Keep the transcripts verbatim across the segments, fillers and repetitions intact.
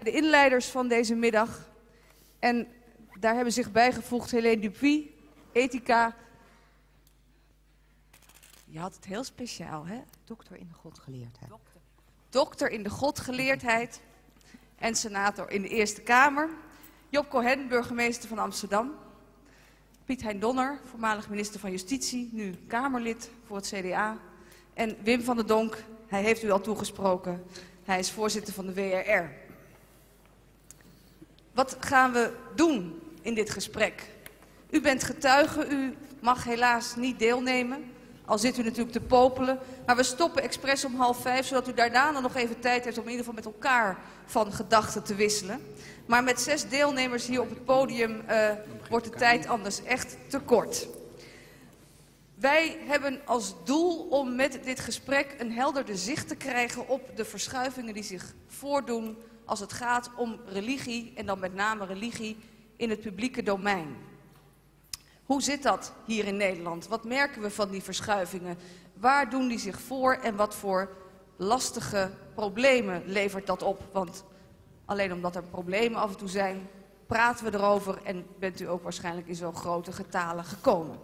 de inleiders van deze middag. En daar hebben zich bijgevoegd Helene Dupuy, ethica. Je had het heel speciaal, hè? Dokter in de godgeleerdheid. Dokter. Dokter in de godgeleerdheid en senator in de Eerste Kamer. Job Cohen, burgemeester van Amsterdam. Piet Hein Donner, voormalig minister van Justitie, nu Kamerlid voor het C D A. En Wim van der Donk, hij heeft u al toegesproken. Hij is voorzitter van de W R R. Wat gaan we doen in dit gesprek? U bent getuige, u mag helaas niet deelnemen. Al zit u natuurlijk te popelen. Maar we stoppen expres om half vijf, zodat u daarna dan nog even tijd heeft om in ieder geval met elkaar van gedachten te wisselen. Maar met zes deelnemers hier op het podium uh, wordt de tijd anders echt te kort. Wij hebben als doel om met dit gesprek een helderder zicht te krijgen op de verschuivingen die zich voordoen als het gaat om religie en dan met name religie in het publieke domein. Hoe zit dat hier in Nederland? Wat merken we van die verschuivingen? Waar doen die zich voor en wat voor lastige problemen levert dat op? Want alleen omdat er problemen af en toe zijn, praten we erover en bent u ook waarschijnlijk in zo'n grote getalen gekomen.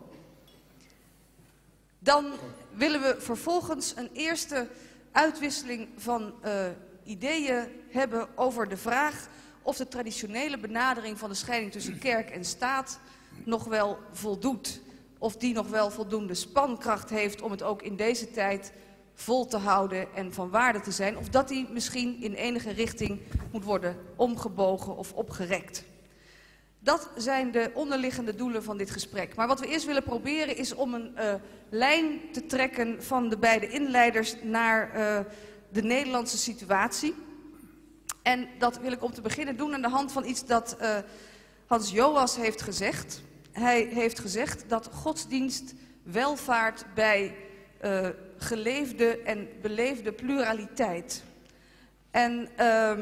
Dan willen we vervolgens een eerste uitwisseling van uh, ideeën hebben over de vraag of de traditionele benadering van de scheiding tussen kerk en staat nog wel voldoet. Of die nog wel voldoende spankracht heeft om het ook in deze tijd vol te houden en van waarde te zijn. Of dat die misschien in enige richting moet worden omgebogen of opgerekt. Dat zijn de onderliggende doelen van dit gesprek. Maar wat we eerst willen proberen is om een uh, lijn te trekken van de beide inleiders naar uh, de Nederlandse situatie. En dat wil ik om te beginnen doen aan de hand van iets dat uh, Hans Joas heeft gezegd. Hij heeft gezegd dat godsdienst welvaart bij uh, geleefde en beleefde pluraliteit. En uh,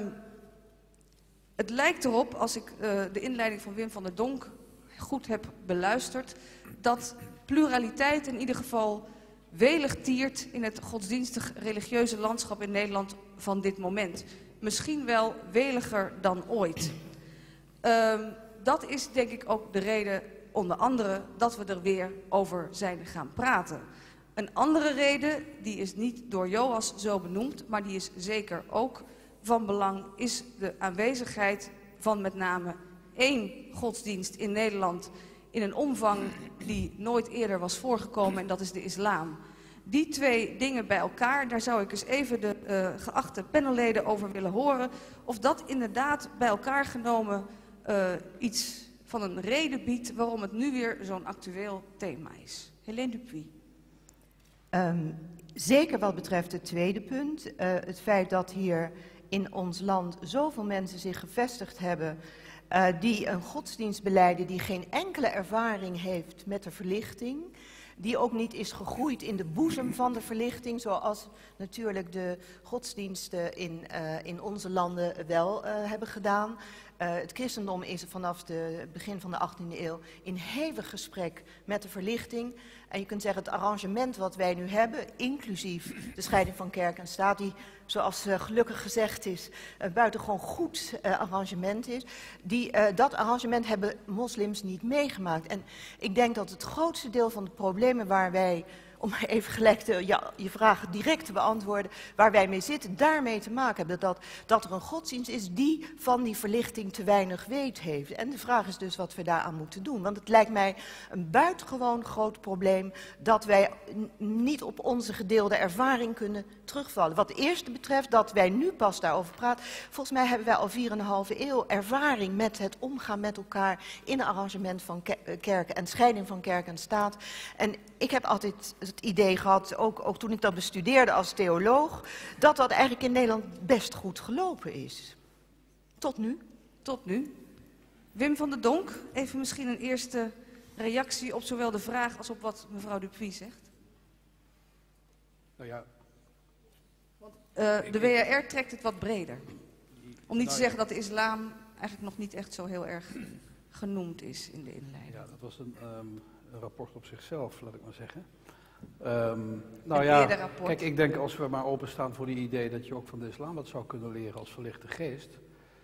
het lijkt erop, als ik uh, de inleiding van Wim van der Donk goed heb beluisterd, dat pluraliteit in ieder geval welig tiert in het godsdienstig-religieuze landschap in Nederland van dit moment. Misschien wel weliger dan ooit. Uh, dat is denk ik ook de reden, onder andere, dat we er weer over zijn gaan praten. Een andere reden, die is niet door Joas zo benoemd, maar die is zeker ook van belang, is de aanwezigheid van met name één godsdienst in Nederland in een omvang die nooit eerder was voorgekomen, en dat is de islam. Die twee dingen bij elkaar, daar zou ik eens even de uh, geachte panelleden over willen horen, of dat inderdaad bij elkaar genomen uh, iets van een reden biedt waarom het nu weer zo'n actueel thema is. Helene Dupuy. Um, zeker wat betreft het tweede punt, uh, het feit dat hier in ons land zoveel mensen zich gevestigd hebben uh, die een godsdienst belijden die geen enkele ervaring heeft met de verlichting, die ook niet is gegroeid in de boezem van de verlichting, zoals natuurlijk de godsdiensten in, uh, in onze landen wel uh, hebben gedaan. Uh, het christendom is vanaf het begin van de achttiende eeuw in hevig gesprek met de verlichting. En je kunt zeggen, het arrangement wat wij nu hebben, inclusief de scheiding van kerk en staat, die, zoals uh, gelukkig gezegd is, uh, buitengewoon goed uh, arrangement is, die, uh, dat arrangement hebben moslims niet meegemaakt. En ik denk dat het grootste deel van de problemen waar wij, om even gelijk de, ja, je vraag direct te beantwoorden, waar wij mee zitten, daarmee te maken hebben. Dat, dat er een godsdienst is die van die verlichting te weinig weet heeft. En de vraag is dus wat we daaraan moeten doen. Want het lijkt mij een buitengewoon groot probleem dat wij niet op onze gedeelde ervaring kunnen terugvallen. Wat de eerste betreft, dat wij nu pas daarover praten. Volgens mij hebben wij al vier en een halve eeuw ervaring met het omgaan met elkaar in een arrangement van kerken en scheiding van kerk en staat. En ik heb altijd het idee gehad, ook, ook toen ik dat bestudeerde als theoloog, dat dat eigenlijk in Nederland best goed gelopen is. Tot nu. Tot nu. Wim van der Donk, even misschien een eerste reactie op zowel de vraag als op wat mevrouw Dupuy zegt. Nou ja. Uh, de W R R trekt het wat breder. Om niet te zeggen dat de islam eigenlijk nog niet echt zo heel erg genoemd is in de inleiding. Ja, dat was een, um, een rapport op zichzelf, laat ik maar zeggen. Um, nou een ja, kijk, ik denk als we maar openstaan voor die idee dat je ook van de islam wat zou kunnen leren als verlichte geest.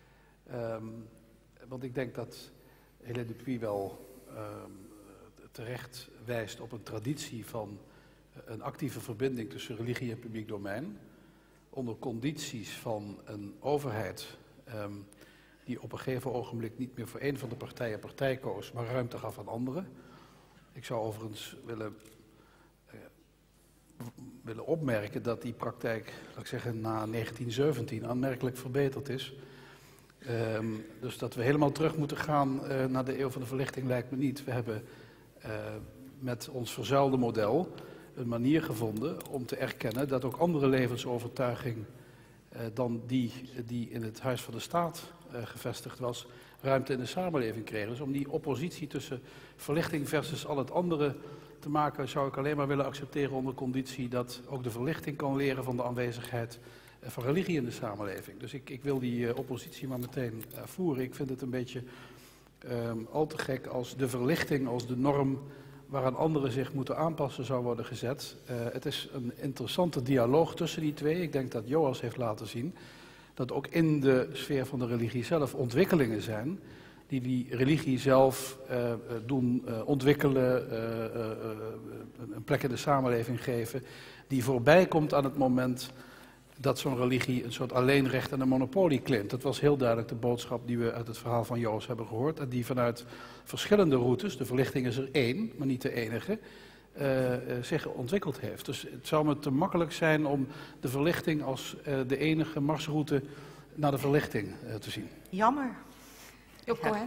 Um, want ik denk dat Hélène Dupuy wel um, terecht wijst op een traditie van een actieve verbinding tussen religie en publiek domein, onder condities van een overheid um, die op een gegeven ogenblik niet meer voor één van de partijen partij koos, maar ruimte gaf aan anderen. Ik zou overigens willen, uh, willen opmerken dat die praktijk, laat ik zeggen, na negentien zeventien aanmerkelijk verbeterd is. Um, dus dat we helemaal terug moeten gaan uh, naar de eeuw van de verlichting lijkt me niet. We hebben uh, met ons verzuilde model een manier gevonden om te erkennen dat ook andere levensovertuiging uh, dan die die in het Huis van de Staat uh, gevestigd was, ruimte in de samenleving kregen. Dus om die oppositie tussen verlichting versus al het andere te maken, zou ik alleen maar willen accepteren onder conditie dat ook de verlichting kan leren van de aanwezigheid uh, van religie in de samenleving. Dus ik, ik wil die uh, oppositie maar meteen uh, voeren. Ik vind het een beetje um, al te gek als de verlichting als de norm waaraan anderen zich moeten aanpassen zou worden gezet. Uh, het is een interessante dialoog tussen die twee. Ik denk dat Joas heeft laten zien dat ook in de sfeer van de religie zelf ontwikkelingen zijn die die religie zelf uh, doen uh, ontwikkelen, uh, uh, uh, een plek in de samenleving geven, die voorbij komt aan het moment dat zo'n religie een soort alleenrecht en een monopolie claimt. Dat was heel duidelijk de boodschap die we uit het verhaal van Joos hebben gehoord en die vanuit verschillende routes, de verlichting is er één, maar niet de enige, uh, uh, zich ontwikkeld heeft. Dus het zou me te makkelijk zijn om de verlichting als uh, de enige marsroute naar de verlichting uh, te zien. Jammer. Job Cohen.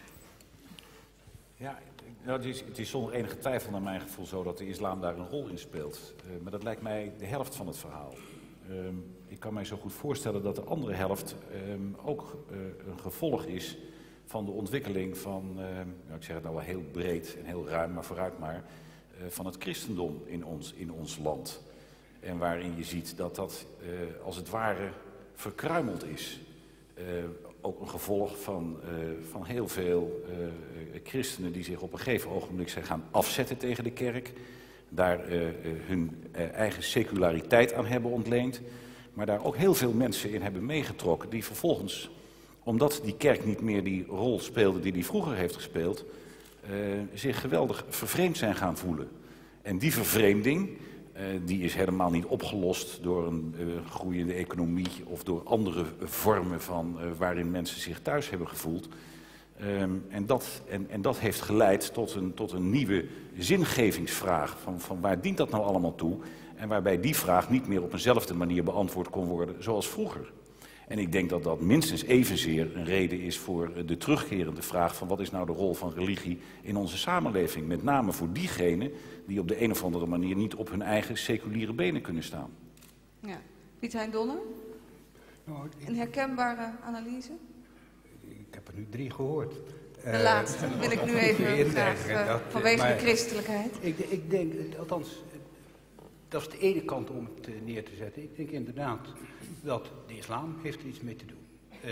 Ja, nou, het, is, het is zonder enige twijfel naar mijn gevoel zo dat de islam daar een rol in speelt. Uh, maar dat lijkt mij de helft van het verhaal. Um, ik kan mij zo goed voorstellen dat de andere helft um, ook uh, een gevolg is van de ontwikkeling van, uh, nou, ik zeg het nou wel heel breed en heel ruim, maar vooruit maar, uh, van het christendom in ons, in ons land. En waarin je ziet dat dat uh, als het ware verkruimeld is. Uh, ook een gevolg van, uh, van heel veel uh, christenen die zich op een gegeven ogenblik zijn gaan afzetten tegen de kerk. Daar uh, hun uh, eigen seculariteit aan hebben ontleend. Maar daar ook heel veel mensen in hebben meegetrokken die vervolgens, omdat die kerk niet meer die rol speelde die die vroeger heeft gespeeld, uh, zich geweldig vervreemd zijn gaan voelen. En die vervreemding, uh, die is helemaal niet opgelost door een uh, groeiende economie of door andere vormen van uh, waarin mensen zich thuis hebben gevoeld. Um, en, dat, en, en dat heeft geleid tot een, tot een nieuwe zingevingsvraag van, van waar dient dat nou allemaal toe? En waarbij die vraag niet meer op eenzelfde manier beantwoord kon worden zoals vroeger. En ik denk dat dat minstens evenzeer een reden is voor de terugkerende vraag van wat is nou de rol van religie in onze samenleving? Met name voor diegenen die op de een of andere manier niet op hun eigen seculiere benen kunnen staan. Ja. Piet Hein Donner? Nou, ik, Een herkenbare analyse? ik heb er nu drie gehoord. De uh, laatste wil ik nu even graag, uh, dat, vanwege maar, de christelijkheid. Ik, ik denk, althans, dat is de ene kant om het uh, neer te zetten. Ik denk inderdaad dat de islam heeft er iets mee te doen. Uh,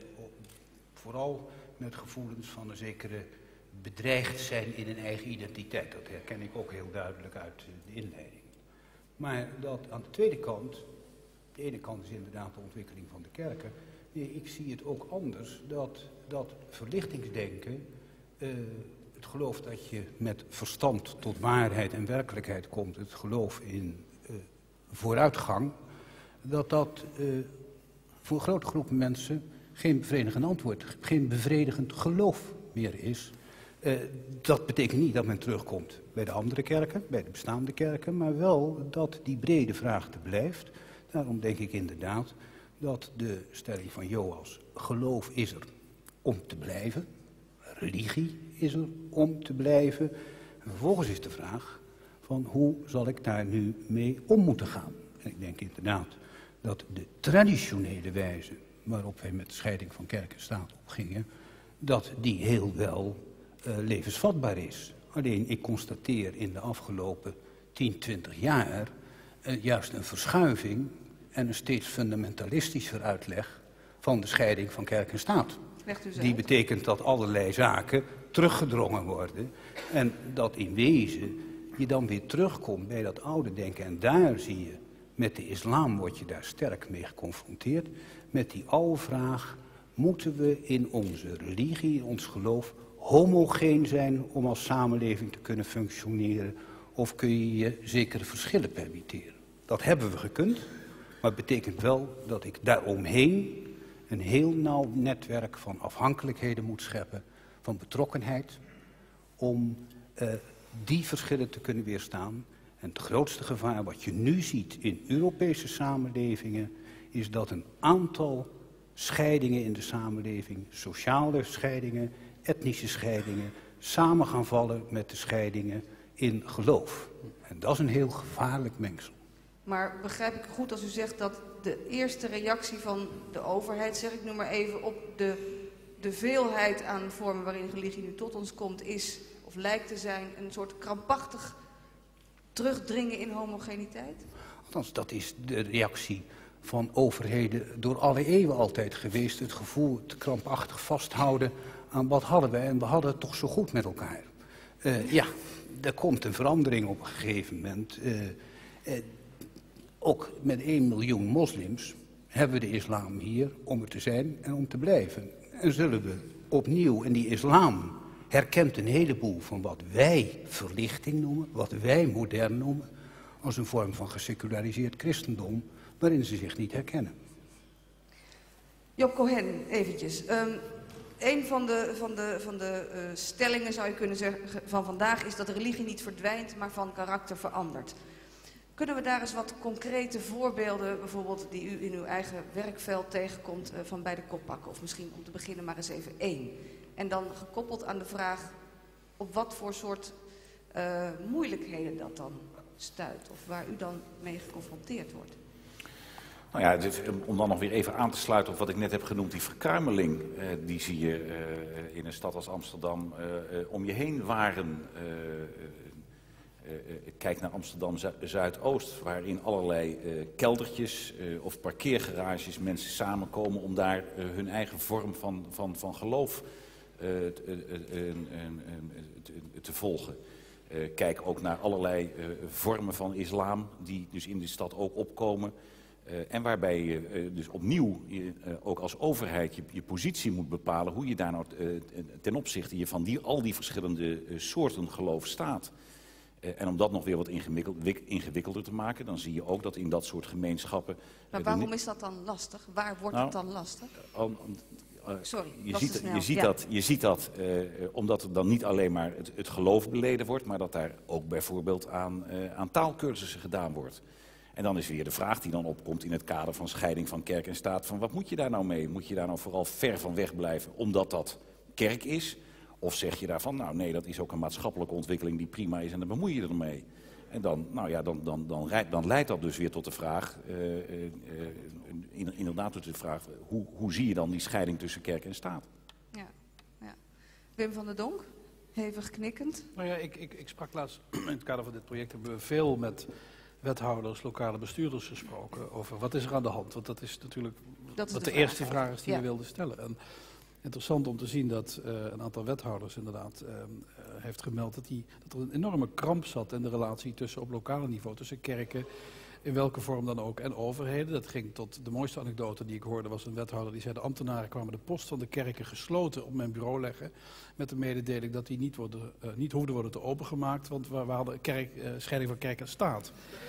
vooral met gevoelens van een zekere bedreigd zijn in een eigen identiteit. Dat herken ik ook heel duidelijk uit de inleiding. Maar dat aan de tweede kant, de ene kant is inderdaad de ontwikkeling van de kerken. Nee, ik zie het ook anders, dat, dat verlichtingsdenken, uh, het geloof dat je met verstand tot waarheid en werkelijkheid komt, het geloof in uh, vooruitgang, dat dat uh, voor een grote groep mensen geen bevredigend antwoord, geen bevredigend geloof meer is. Uh, dat betekent niet dat men terugkomt bij de andere kerken, bij de bestaande kerken, maar wel dat die brede vraag te blijft. Daarom denk ik inderdaad dat de stelling van Joas, geloof is er om te blijven, religie is er om te blijven. En vervolgens is de vraag van hoe zal ik daar nu mee om moeten gaan. En ik denk inderdaad dat de traditionele wijze waarop wij met de scheiding van kerk en staat opgingen, dat die heel wel uh, levensvatbaar is. Alleen ik constateer in de afgelopen tien, twintig jaar uh, juist een verschuiving en een steeds fundamentalistischer uitleg van de scheiding van kerk en staat. Die betekent dat allerlei zaken teruggedrongen worden en dat in wezen je dan weer terugkomt bij dat oude denken. En daar zie je, met de islam word je daar sterk mee geconfronteerd, met die oude vraag Moeten we in onze religie, in ons geloof, homogeen zijn om als samenleving te kunnen functioneren? Of kun je je zekere verschillen permitteren? Dat hebben we gekund, maar het betekent wel dat ik daaromheen een heel nauw netwerk van afhankelijkheden moet scheppen, van betrokkenheid, om uh, die verschillen te kunnen weerstaan. En het grootste gevaar wat je nu ziet in Europese samenlevingen, is dat een aantal scheidingen in de samenleving, sociale scheidingen, etnische scheidingen, samen gaan vallen met de scheidingen in geloof. En dat is een heel gevaarlijk mengsel. Maar begrijp ik goed als u zegt dat de eerste reactie van de overheid, zeg ik nu maar even, op de, de veelheid aan vormen waarin religie nu tot ons komt, is, of lijkt te zijn, een soort krampachtig terugdringen in homogeniteit? Althans, dat is de reactie van overheden door alle eeuwen altijd geweest. Het gevoel, het krampachtig vasthouden aan wat hadden we en we hadden het toch zo goed met elkaar. Uh, ja, er komt een verandering op een gegeven moment. Uh, uh, ook met één miljoen moslims hebben we de islam hier om er te zijn en om te blijven. En zullen we opnieuw, en die islam herkent een heleboel van wat wij verlichting noemen, wat wij modern noemen, als een vorm van geseculariseerd christendom, waarin ze zich niet herkennen. Job Cohen, eventjes. Um, een van de, van de, van de uh, stellingen, zou je kunnen zeggen, van vandaag is dat de religie niet verdwijnt, maar van karakter verandert. Kunnen we daar eens wat concrete voorbeelden, bijvoorbeeld die u in uw eigen werkveld tegenkomt, uh, van bij de kop pakken? Of misschien om te beginnen maar eens even één. En dan gekoppeld aan de vraag op wat voor soort uh, moeilijkheden dat dan stuit, of waar u dan mee geconfronteerd wordt. Nou ja, dus, om dan nog weer even aan te sluiten op wat ik net heb genoemd, die verkruimeling, eh, die zie je uh, in een stad als Amsterdam uh, uh, om je heen waren. Uh, uh, uh, kijk naar Amsterdam Zu- Zuidoost, waarin allerlei uh, keldertjes uh, of parkeergarages mensen samenkomen om daar uh, hun eigen vorm van, van, van geloof uh, te, uh, uh, uh, uh, te volgen. Uh, kijk ook naar allerlei uh, vormen van islam die dus in de stad ook opkomen. Uh, en waarbij je uh, dus opnieuw je, uh, ook als overheid je, je positie moet bepalen hoe je daar nou uh, ten opzichte je van die, al die verschillende uh, soorten geloof staat. Uh, en om dat nog weer wat ingewikkeld, ingewikkelder te maken, dan zie je ook dat in dat soort gemeenschappen... Maar uh, waarom is dat dan lastig? Waar wordt nou, het dan lastig? Uh, uh, Sorry, je ziet, je ziet ja. dat, je ziet dat uh, omdat er dan niet alleen maar het, het geloof beleden wordt, maar dat daar ook bijvoorbeeld aan, uh, aan taalkursussen gedaan wordt. En dan is weer de vraag die dan opkomt in het kader van scheiding van kerk en staat, van wat moet je daar nou mee? Moet je daar nou vooral ver van weg blijven omdat dat kerk is? Of zeg je daarvan, nou nee, dat is ook een maatschappelijke ontwikkeling die prima is en dan bemoei je ermee. En dan, nou ja, dan, dan, dan, dan, dan leidt dat dus weer tot de vraag, uh, uh, uh, inderdaad tot de vraag, hoe, hoe zie je dan die scheiding tussen kerk en staat? Ja, ja. Wim van der Donk, hevig knikkend. Nou ja, ik, ik, ik sprak laatst, in het kader van dit project hebben we veel met wethouders, lokale bestuurders gesproken over wat is er aan de hand. Want dat is natuurlijk dat is wat de, de vraag. eerste vraag is die ja. je wilde stellen. En interessant om te zien dat uh, een aantal wethouders inderdaad uh, uh, heeft gemeld dat, die, dat er een enorme kramp zat in de relatie tussen op lokale niveau, tussen kerken, in welke vorm dan ook, en overheden. Dat ging tot de mooiste anekdote die ik hoorde, was een wethouder die zei de ambtenaren kwamen de post van de kerken gesloten op mijn bureau leggen met de mededeling dat die niet, worden, uh, niet hoefden worden te opengemaakt, want we, we hadden kerk, uh, scheiding van kerk en staat.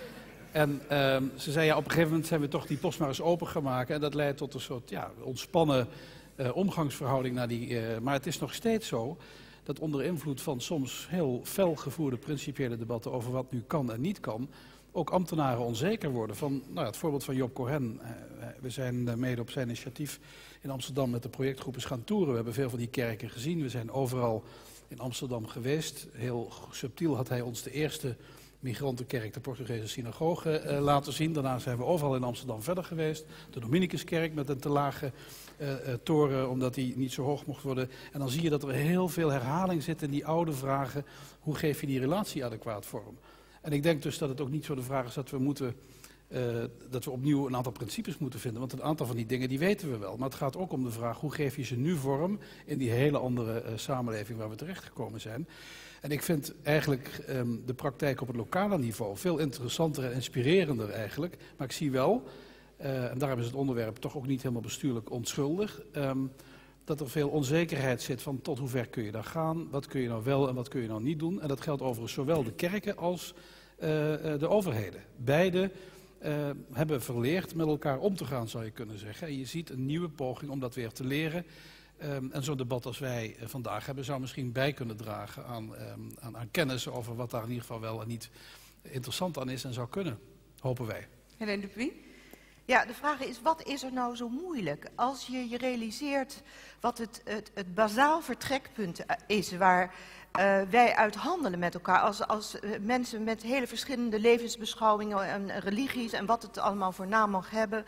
En uh, ze zei, ja, op een gegeven moment zijn we toch die post maar eens opengemaakt en dat leidt tot een soort ja, ontspannen uh, omgangsverhouding naar die... Uh, maar het is nog steeds zo dat onder invloed van soms heel fel gevoerde principiële debatten over wat nu kan en niet kan, ook ambtenaren onzeker worden. Van, nou ja, het voorbeeld van Job Cohen. Uh, we zijn uh, mede op zijn initiatief in Amsterdam met de projectgroep eens gaan toeren. We hebben veel van die kerken gezien. We zijn overal in Amsterdam geweest. Heel subtiel had hij ons de eerste migrantenkerk, de Portugese synagoge, uh, laten zien. Daarna zijn we overal in Amsterdam verder geweest. De Dominicuskerk met een te lage uh, uh, toren, omdat die niet zo hoog mocht worden. En dan zie je dat er heel veel herhaling zit in die oude vragen. Hoe geef je die relatie adequaat vorm? En ik denk dus dat het ook niet zo de vraag is dat we moeten, uh, dat we opnieuw een aantal principes moeten vinden. Want een aantal van die dingen die weten we wel. Maar het gaat ook om de vraag, hoe geef je ze nu vorm in die hele andere uh, samenleving waar we terechtgekomen zijn. En ik vind eigenlijk um, de praktijk op het lokale niveau veel interessanter en inspirerender eigenlijk. Maar ik zie wel uh, en daarom is het onderwerp toch ook niet helemaal bestuurlijk onschuldig, um, dat er veel onzekerheid zit van tot hoe ver kun je daar gaan, wat kun je nou wel en wat kun je nou niet doen. En dat geldt overigens zowel de kerken als uh, de overheden. Beide uh, hebben verleerd met elkaar om te gaan, zou je kunnen zeggen. En je ziet een nieuwe poging om dat weer te leren. Um, en zo'n debat als wij uh, vandaag hebben zou misschien bij kunnen dragen aan, um, aan, aan kennis over wat daar in ieder geval wel en niet interessant aan is en zou kunnen, hopen wij. Helene de Puy? Ja, de vraag is, wat is er nou zo moeilijk? Als je je realiseert wat het, het, het bazaal vertrekpunt is waar uh, wij uit handelen met elkaar, als, als uh, mensen met hele verschillende levensbeschouwingen en religies en wat het allemaal voor naam mag hebben.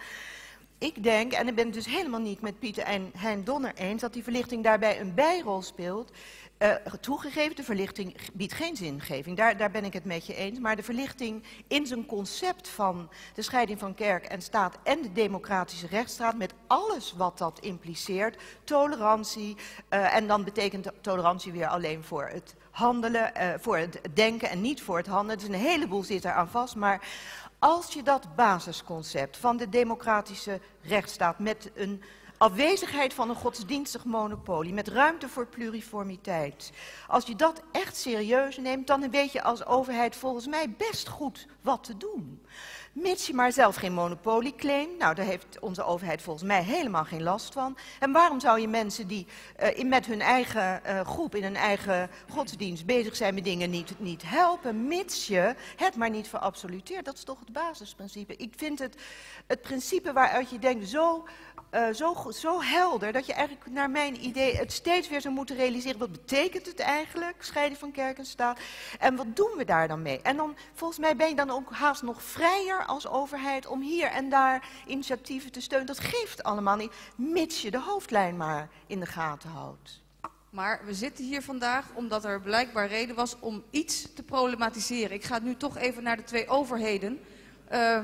Ik denk, en ik ben het dus helemaal niet met Pieter en Hein Donner eens, dat die verlichting daarbij een bijrol speelt. Uh, toegegeven, de verlichting biedt geen zingeving, daar, daar ben ik het met je eens. Maar de verlichting in zijn concept van de scheiding van kerk en staat en de democratische rechtsstaat, met alles wat dat impliceert, tolerantie, uh, en dan betekent tolerantie weer alleen voor het handelen, uh, voor het denken en niet voor het handelen. Dus een heleboel zit eraan vast, maar als je dat basisconcept van de democratische rechtsstaat met een afwezigheid van een godsdienstig monopolie, met ruimte voor pluriformiteit. Als je dat echt serieus neemt, dan weet je als overheid volgens mij best goed wat te doen. Mits je maar zelf geen monopolie claimt, nou daar heeft onze overheid volgens mij helemaal geen last van. En waarom zou je mensen die uh, in, met hun eigen uh, groep, in hun eigen godsdienst bezig zijn met dingen niet, niet helpen, mits je het maar niet verabsoluteert? Dat is toch het basisprincipe. Ik vind het, het principe waaruit je denkt zo... Uh, zo, zo helder dat je eigenlijk naar mijn idee het steeds weer zou moeten realiseren. Wat betekent het eigenlijk, scheiding van kerk en staat? En wat doen we daar dan mee? En dan, volgens mij ben je dan ook haast nog vrijer als overheid om hier en daar initiatieven te steunen. Dat geeft allemaal niet, mits je de hoofdlijn maar in de gaten houdt. Maar we zitten hier vandaag omdat er blijkbaar reden was om iets te problematiseren. Ik ga nu toch even naar de twee overheden. Uh,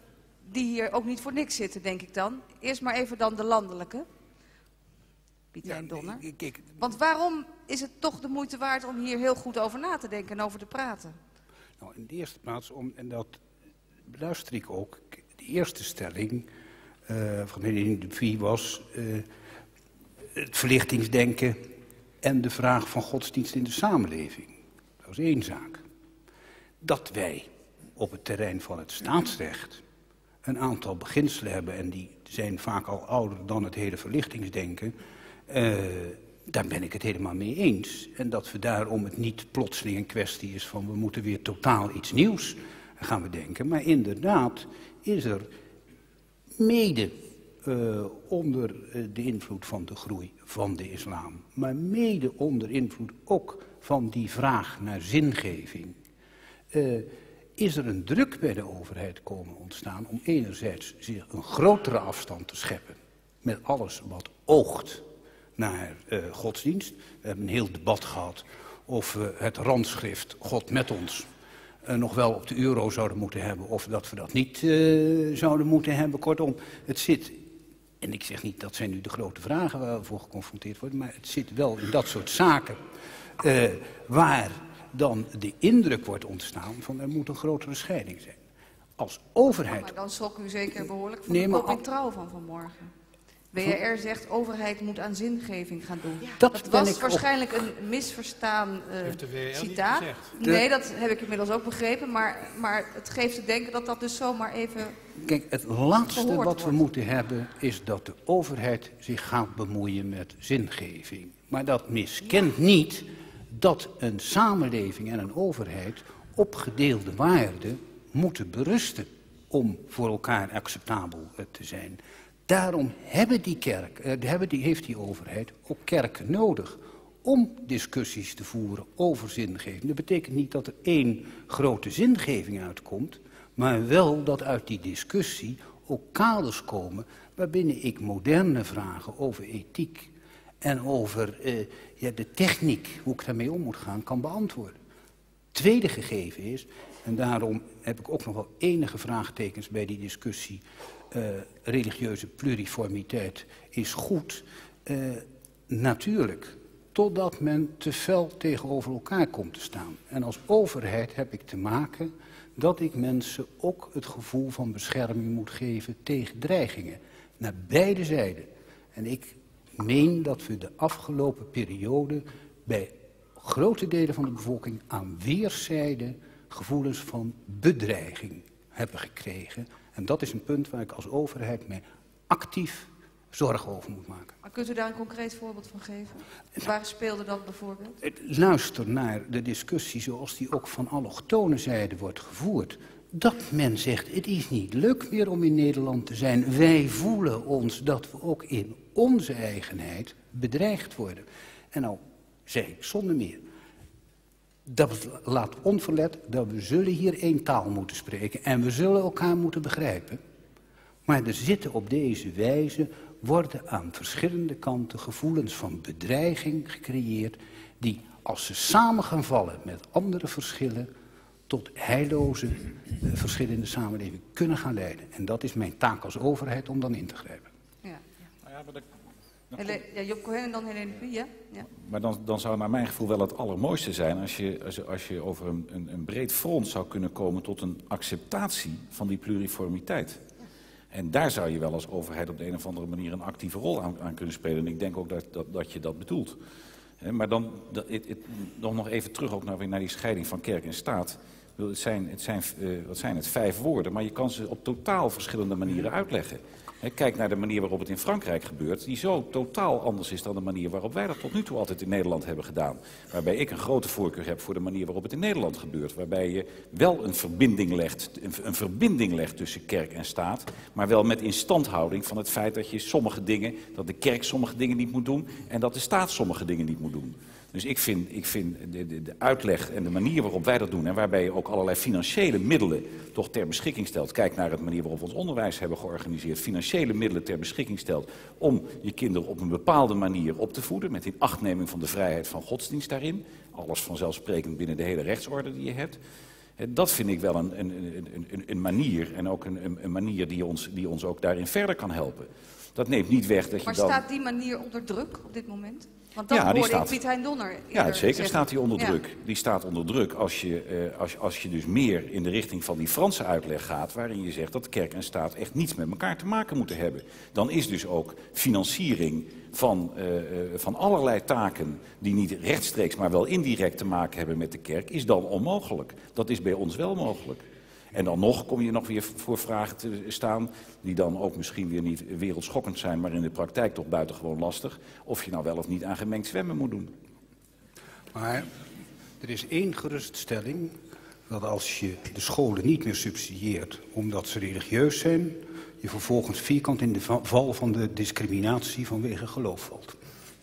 Die hier ook niet voor niks zitten, denk ik dan. Eerst maar even dan de landelijke. Pieter en Donner. Ik, ik, Want waarom is het toch de moeite waard om hier heel goed over na te denken en over te praten? Nou, in de eerste plaats, om, en dat beluister ik ook, de eerste stelling uh, van meneer de Puy was uh, het verlichtingsdenken en de vraag van godsdienst in de samenleving. Dat is één zaak. Dat wij op het terrein van het staatsrecht een aantal beginselen hebben, en die zijn vaak al ouder dan het hele verlichtingsdenken, uh, daar ben ik het helemaal mee eens. En dat we daarom het niet plotseling een kwestie is van we moeten weer totaal iets nieuws gaan bedenken. Maar inderdaad is er mede uh, onder uh, de invloed van de groei van de islam, maar mede onder invloed ook van die vraag naar zingeving, uh, is er een druk bij de overheid komen ontstaan om enerzijds zich een grotere afstand te scheppen met alles wat oogt naar uh, godsdienst. We hebben een heel debat gehad of we het randschrift God met ons uh, nog wel op de euro zouden moeten hebben of dat we dat niet uh, zouden moeten hebben. Kortom, het zit, en ik zeg niet dat zijn nu de grote vragen waar we voor geconfronteerd worden, maar het zit wel in dat soort zaken uh, waar dan de indruk wordt ontstaan van er moet een grotere scheiding zijn. Als overheid... Maar dan schrok u zeker behoorlijk van nee, de maar... kop in Trouw van vanmorgen. W R R zegt overheid moet aan zingeving gaan doen. Ja, dat dat was ik waarschijnlijk ook... een misverstaan uh, heeft de W R R citaat. niet gezegd. Nee, dat heb ik inmiddels ook begrepen. Maar, maar het geeft te denken dat dat dus zomaar even... Kijk, het laatste wat wordt. we moeten hebben is dat de overheid zich gaat bemoeien met zingeving. Maar dat miskent ja. niet dat een samenleving en een overheid op gedeelde waarden moeten berusten om voor elkaar acceptabel te zijn. Daarom hebben die kerk, eh, hebben die, heeft die overheid ook kerken nodig om discussies te voeren over zingeving. Dat betekent niet dat er één grote zingeving uitkomt, maar wel dat uit die discussie ook kaders komen waarbinnen ik moderne vragen over ethiek en over uh, ja, de techniek, hoe ik daarmee om moet gaan, kan beantwoorden. Tweede gegeven is, en daarom heb ik ook nog wel enige vraagtekens bij die discussie, uh, religieuze pluriformiteit is goed. Uh, natuurlijk totdat men te fel tegenover elkaar komt te staan. En als overheid heb ik te maken dat ik mensen ook het gevoel van bescherming moet geven tegen dreigingen. Naar beide zijden. En ik meen dat we de afgelopen periode bij grote delen van de bevolking aan weerszijden gevoelens van bedreiging hebben gekregen. En dat is een punt waar ik als overheid mij actief zorgen over moet maken. Maar kunt u daar een concreet voorbeeld van geven? Waar speelde dat bijvoorbeeld? Luister naar de discussie zoals die ook van allochtone zijde wordt gevoerd. Dat men zegt, het is niet leuk meer om in Nederland te zijn. Wij voelen ons dat we ook in onze eigenheid bedreigd worden. En nou zeg ik zonder meer, dat laat onverlet dat we zullen hier één taal moeten spreken. En we zullen elkaar moeten begrijpen. Maar er zitten op deze wijze, worden aan verschillende kanten gevoelens van bedreiging gecreëerd, die als ze samen gaan vallen met andere verschillen, tot heilloze uh, verschillen in de samenleving kunnen gaan leiden. En dat is mijn taak als overheid om dan in te grijpen. Ja, ja. Nou ja, maar dat, dat Hele, ja Job Cohen en dan Helene Pie, ja? Ja. Maar dan, dan zou naar mijn gevoel wel het allermooiste zijn als je, als, als je over een, een, een breed front zou kunnen komen tot een acceptatie van die pluriformiteit. En daar zou je wel als overheid op de een of andere manier een actieve rol aan, aan kunnen spelen. En ik denk ook dat, dat, dat je dat bedoelt. He, maar dan dat, het, het, nog, nog even terug ook naar, naar die scheiding van kerk en staat. Het zijn, het zijn, uh, wat zijn het, vijf woorden, maar je kan ze op totaal verschillende manieren uitleggen. He, kijk naar de manier waarop het in Frankrijk gebeurt, die zo totaal anders is dan de manier waarop wij dat tot nu toe altijd in Nederland hebben gedaan. Waarbij ik een grote voorkeur heb voor de manier waarop het in Nederland gebeurt. Waarbij je wel een verbinding legt, een, een verbinding legt tussen kerk en staat, maar wel met instandhouding van het feit dat je sommige dingen, dat de kerk sommige dingen niet moet doen en dat de staat sommige dingen niet moet doen. Dus ik vind, ik vind de, de, de uitleg en de manier waarop wij dat doen, en waarbij je ook allerlei financiële middelen toch ter beschikking stelt. Kijk naar de manier waarop we ons onderwijs hebben georganiseerd. Financiële middelen ter beschikking stelt om je kinderen op een bepaalde manier op te voeden, met inachtneming van de vrijheid van godsdienst daarin. Alles vanzelfsprekend binnen de hele rechtsorde die je hebt. Dat vind ik wel een, een, een, een, een manier, en ook een, een manier die ons, die ons ook daarin verder kan helpen. Dat neemt niet weg dat je maar dan... staat die manier onder druk op dit moment? Want dat Ja, die hoorde staat... ik Piet Hein Donner Ja, zeker zeggen. staat die onder Ja. druk. Die staat onder druk als je, eh, als, als je dus meer in de richting van die Franse uitleg gaat, waarin je zegt dat kerk en staat echt niets met elkaar te maken moeten hebben. Dan is dus ook financiering van, uh, uh, van allerlei taken die niet rechtstreeks, maar wel indirect te maken hebben met de kerk, is dan onmogelijk. Dat is bij ons wel mogelijk. En dan nog kom je nog weer voor vragen te staan die dan ook misschien weer niet wereldschokkend zijn, maar in de praktijk toch buitengewoon lastig. Of je nou wel of niet aan gemengd zwemmen moet doen. Maar er is één geruststelling, dat als je de scholen niet meer subsidieert omdat ze religieus zijn, je vervolgens vierkant in de val van de discriminatie vanwege geloof valt.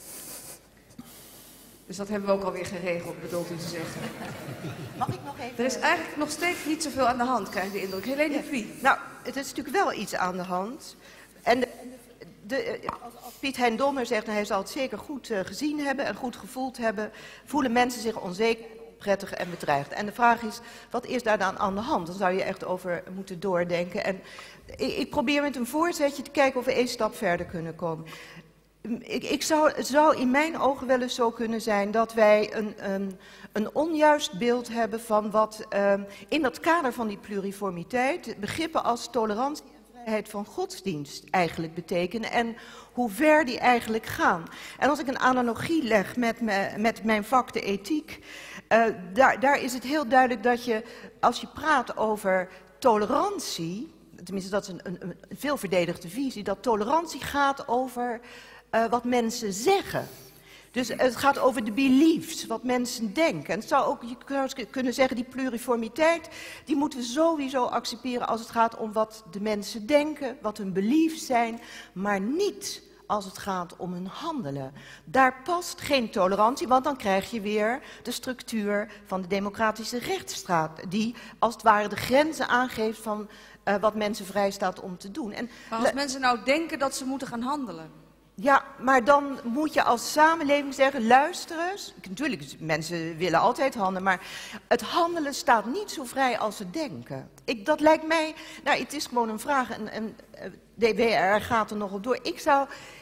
Dus dat hebben we ook alweer geregeld, bedoelt u te zeggen. Mag ik nog even... Er is eigenlijk nog steeds niet zoveel aan de hand, krijg ik de indruk. Helene Ja. Pie. Nou, het is natuurlijk wel iets aan de hand. En de, de, als, als Piet Hein Donner zegt, nou, hij zal het zeker goed uh, gezien hebben en goed gevoeld hebben, voelen mensen zich onzeker, onprettig en bedreigd. En de vraag is, wat is daar dan aan de hand? Daar zou je echt over moeten doordenken. En ik, ik probeer met een voorzetje te kijken of we één stap verder kunnen komen. Ik, ik zou, het zou in mijn ogen wel eens zo kunnen zijn dat wij een, een, een onjuist beeld hebben van wat uh, in dat kader van die pluriformiteit begrippen als tolerantie en vrijheid van godsdienst eigenlijk betekenen en hoe ver die eigenlijk gaan. En als ik een analogie leg met, me, met mijn vak, de ethiek, uh, daar, daar is het heel duidelijk dat je, als je praat over tolerantie, tenminste dat is een, een, een veel verdedigde visie, dat tolerantie gaat over Uh, wat mensen zeggen. Dus het gaat over de beliefs, wat mensen denken. En het zou ook, je zou kunnen zeggen, die pluriformiteit, die moeten we sowieso accepteren als het gaat om wat de mensen denken, wat hun beliefs zijn, maar niet als het gaat om hun handelen. Daar past geen tolerantie, want dan krijg je weer de structuur van de democratische rechtsstaat, die als het ware de grenzen aangeeft van uh, wat mensen vrij staat om te doen. En Maar als mensen nou denken dat ze moeten gaan handelen. Ja, maar dan moet je als samenleving zeggen, luister eens. Natuurlijk, mensen willen altijd handelen, maar het handelen staat niet zo vrij als ze denken. Ik, dat lijkt mij, nou het is gewoon een vraag en, en D W R gaat er nog op door. Ik zou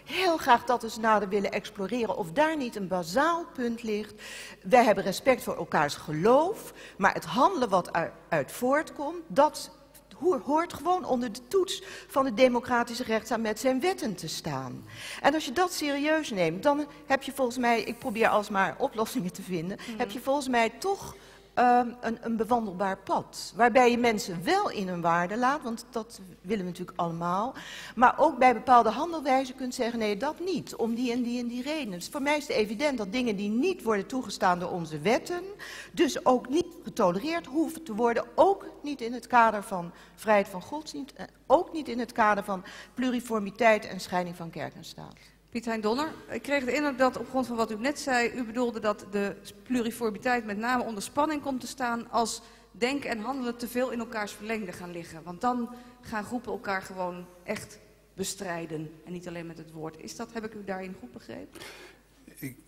heel graag dat eens nader willen exploreren of daar niet een bazaal punt ligt. Wij hebben respect voor elkaars geloof, maar het handelen wat uit voortkomt, dat hoort gewoon onder de toets van de democratische rechtsstaat met zijn wetten te staan. En als je dat serieus neemt, dan heb je volgens mij, ik probeer alsmaar oplossingen te vinden, mm-hmm. heb je volgens mij toch um, een, een bewandelbaar pad. Waarbij je mensen wel in hun waarde laat, want dat willen we natuurlijk allemaal. Maar ook bij bepaalde handelwijzen kunt zeggen, nee, dat niet. Om die en die en die redenen. Dus voor mij is het evident dat dingen die niet worden toegestaan door onze wetten, dus ook niet getolereerd hoeven te worden. Ook niet in het kader van vrijheid van godsdienst. En ook niet in het kader van pluriformiteit en scheiding van kerk en staat. Piet Hein Donner, ik kreeg de indruk dat op grond van wat u net zei, u bedoelde dat de pluriformiteit met name onder spanning komt te staan als denken en handelen te veel in elkaars verlengde gaan liggen. Want dan gaan groepen elkaar gewoon echt bestrijden en niet alleen met het woord. Is dat, heb ik u daarin goed begrepen? Ik,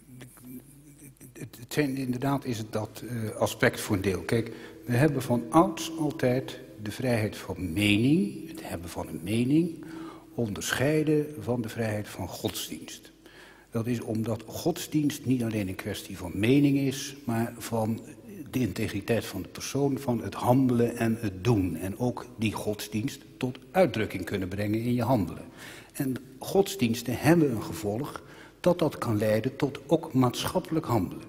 het, het zijn, inderdaad is het dat uh, aspect voor een deel. Kijk, we hebben van ouds altijd de vrijheid van mening, het hebben van een mening, onderscheiden van de vrijheid van godsdienst. Dat is omdat godsdienst niet alleen een kwestie van mening is, maar van de integriteit van de persoon, van het handelen en het doen. En ook die godsdienst tot uitdrukking kunnen brengen in je handelen. En godsdiensten hebben een gevolg dat dat kan leiden tot ook maatschappelijk handelen.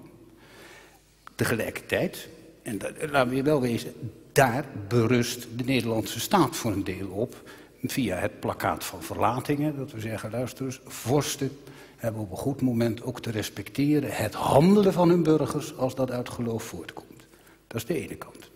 Tegelijkertijd, en dat, laten we wel wezen, daar berust de Nederlandse staat voor een deel op, via het plakkaat van verlatingen, dat we zeggen, luister eens, vorsten hebben op een goed moment ook te respecteren het handelen van hun burgers als dat uit geloof voortkomt. Dat is de ene kant.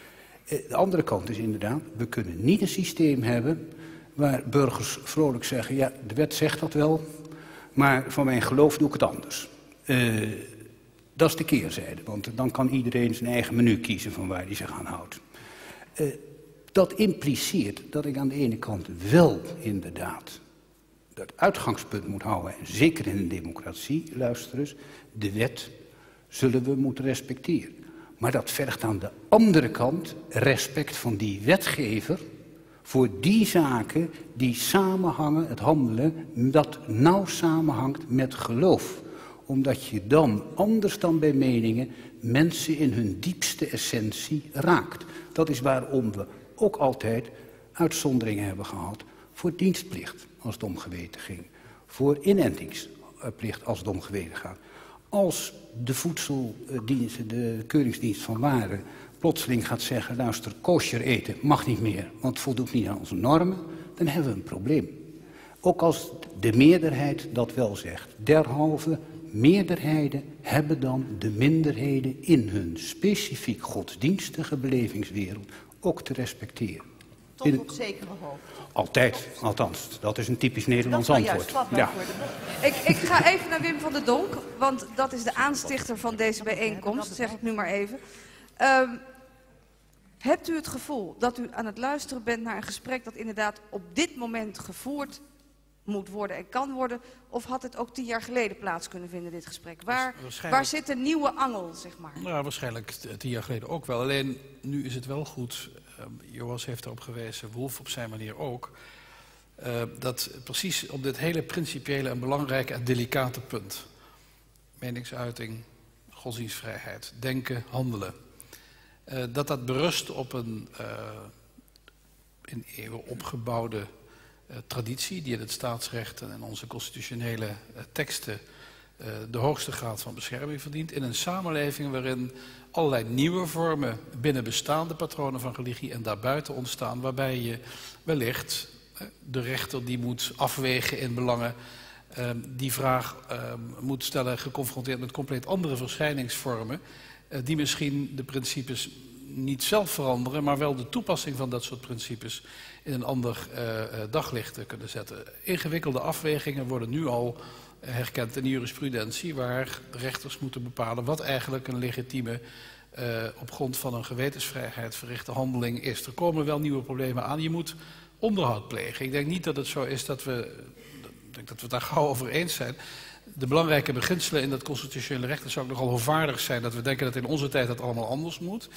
De andere kant is inderdaad, we kunnen niet een systeem hebben waar burgers vrolijk zeggen, ja, de wet zegt dat wel, maar van mijn geloof doe ik het anders. Uh, dat is de keerzijde, want dan kan iedereen zijn eigen menu kiezen van waar hij zich aan houdt. Uh, Dat impliceert dat ik aan de ene kant wel inderdaad dat uitgangspunt moet houden, en zeker in een democratie, luister eens, de wet zullen we moeten respecteren. Maar dat vergt aan de andere kant respect van die wetgever voor die zaken die samenhangen, het handelen, dat nauw samenhangt met geloof. Omdat je dan, anders dan bij meningen, mensen in hun diepste essentie raakt. Dat is waarom we ook altijd uitzonderingen hebben gehad voor dienstplicht, als het om geweten ging. Voor inentingsplicht, als het om geweten gaat. Als de voedseldienst, de keuringsdienst van waren, plotseling gaat zeggen, luister, kosher eten mag niet meer, want het voldoet niet aan onze normen, dan hebben we een probleem. Ook als de meerderheid dat wel zegt. Derhalve, meerderheden hebben dan de minderheden in hun specifiek godsdienstige belevingswereld ook te respecteren. Tot in, op zekere hoogte. Altijd, althans. Dat is een typisch Nederlands dat antwoord. Ja. Ik, ik ga even naar Wim van der Donk, want dat is de aanstichter van deze bijeenkomst, zeg ik nu maar even. Um, hebt u het gevoel dat u aan het luisteren bent naar een gesprek dat inderdaad op dit moment gevoerd moet worden en kan worden, of had het ook tien jaar geleden plaats kunnen vinden, dit gesprek? Waar, waar zit een nieuwe angel, zeg maar? Nou, waarschijnlijk tien jaar geleden ook wel. Alleen, nu is het wel goed, uh, Joas heeft erop gewezen, Wolf op zijn manier ook, uh, dat precies op dit hele principiële en belangrijke en delicate punt, meningsuiting, godsdienstvrijheid, denken, handelen, uh, dat dat berust op een uh, in eeuwen opgebouwde Uh, traditie die in het staatsrecht en in onze constitutionele uh, teksten uh, de hoogste graad van bescherming verdient. In een samenleving waarin allerlei nieuwe vormen binnen bestaande patronen van religie en daarbuiten ontstaan, waarbij je wellicht uh, de rechter die moet afwegen in belangen, uh, die vraag uh, moet stellen geconfronteerd met compleet andere verschijningsvormen, uh, die misschien de principes niet zelf veranderen, maar wel de toepassing van dat soort principes in een ander uh, daglicht kunnen zetten. Ingewikkelde afwegingen worden nu al herkend in de jurisprudentie, waar rechters moeten bepalen wat eigenlijk een legitieme, uh, op grond van een gewetensvrijheid verrichte handeling is. Er komen wel nieuwe problemen aan. Je moet onderhoud plegen. Ik denk niet dat het zo is dat we, ik denk dat we het daar gauw over eens zijn. De belangrijke beginselen in dat constitutionele recht, dat zou ook nogal hoogwaardig zijn dat we denken dat in onze tijd dat allemaal anders moet.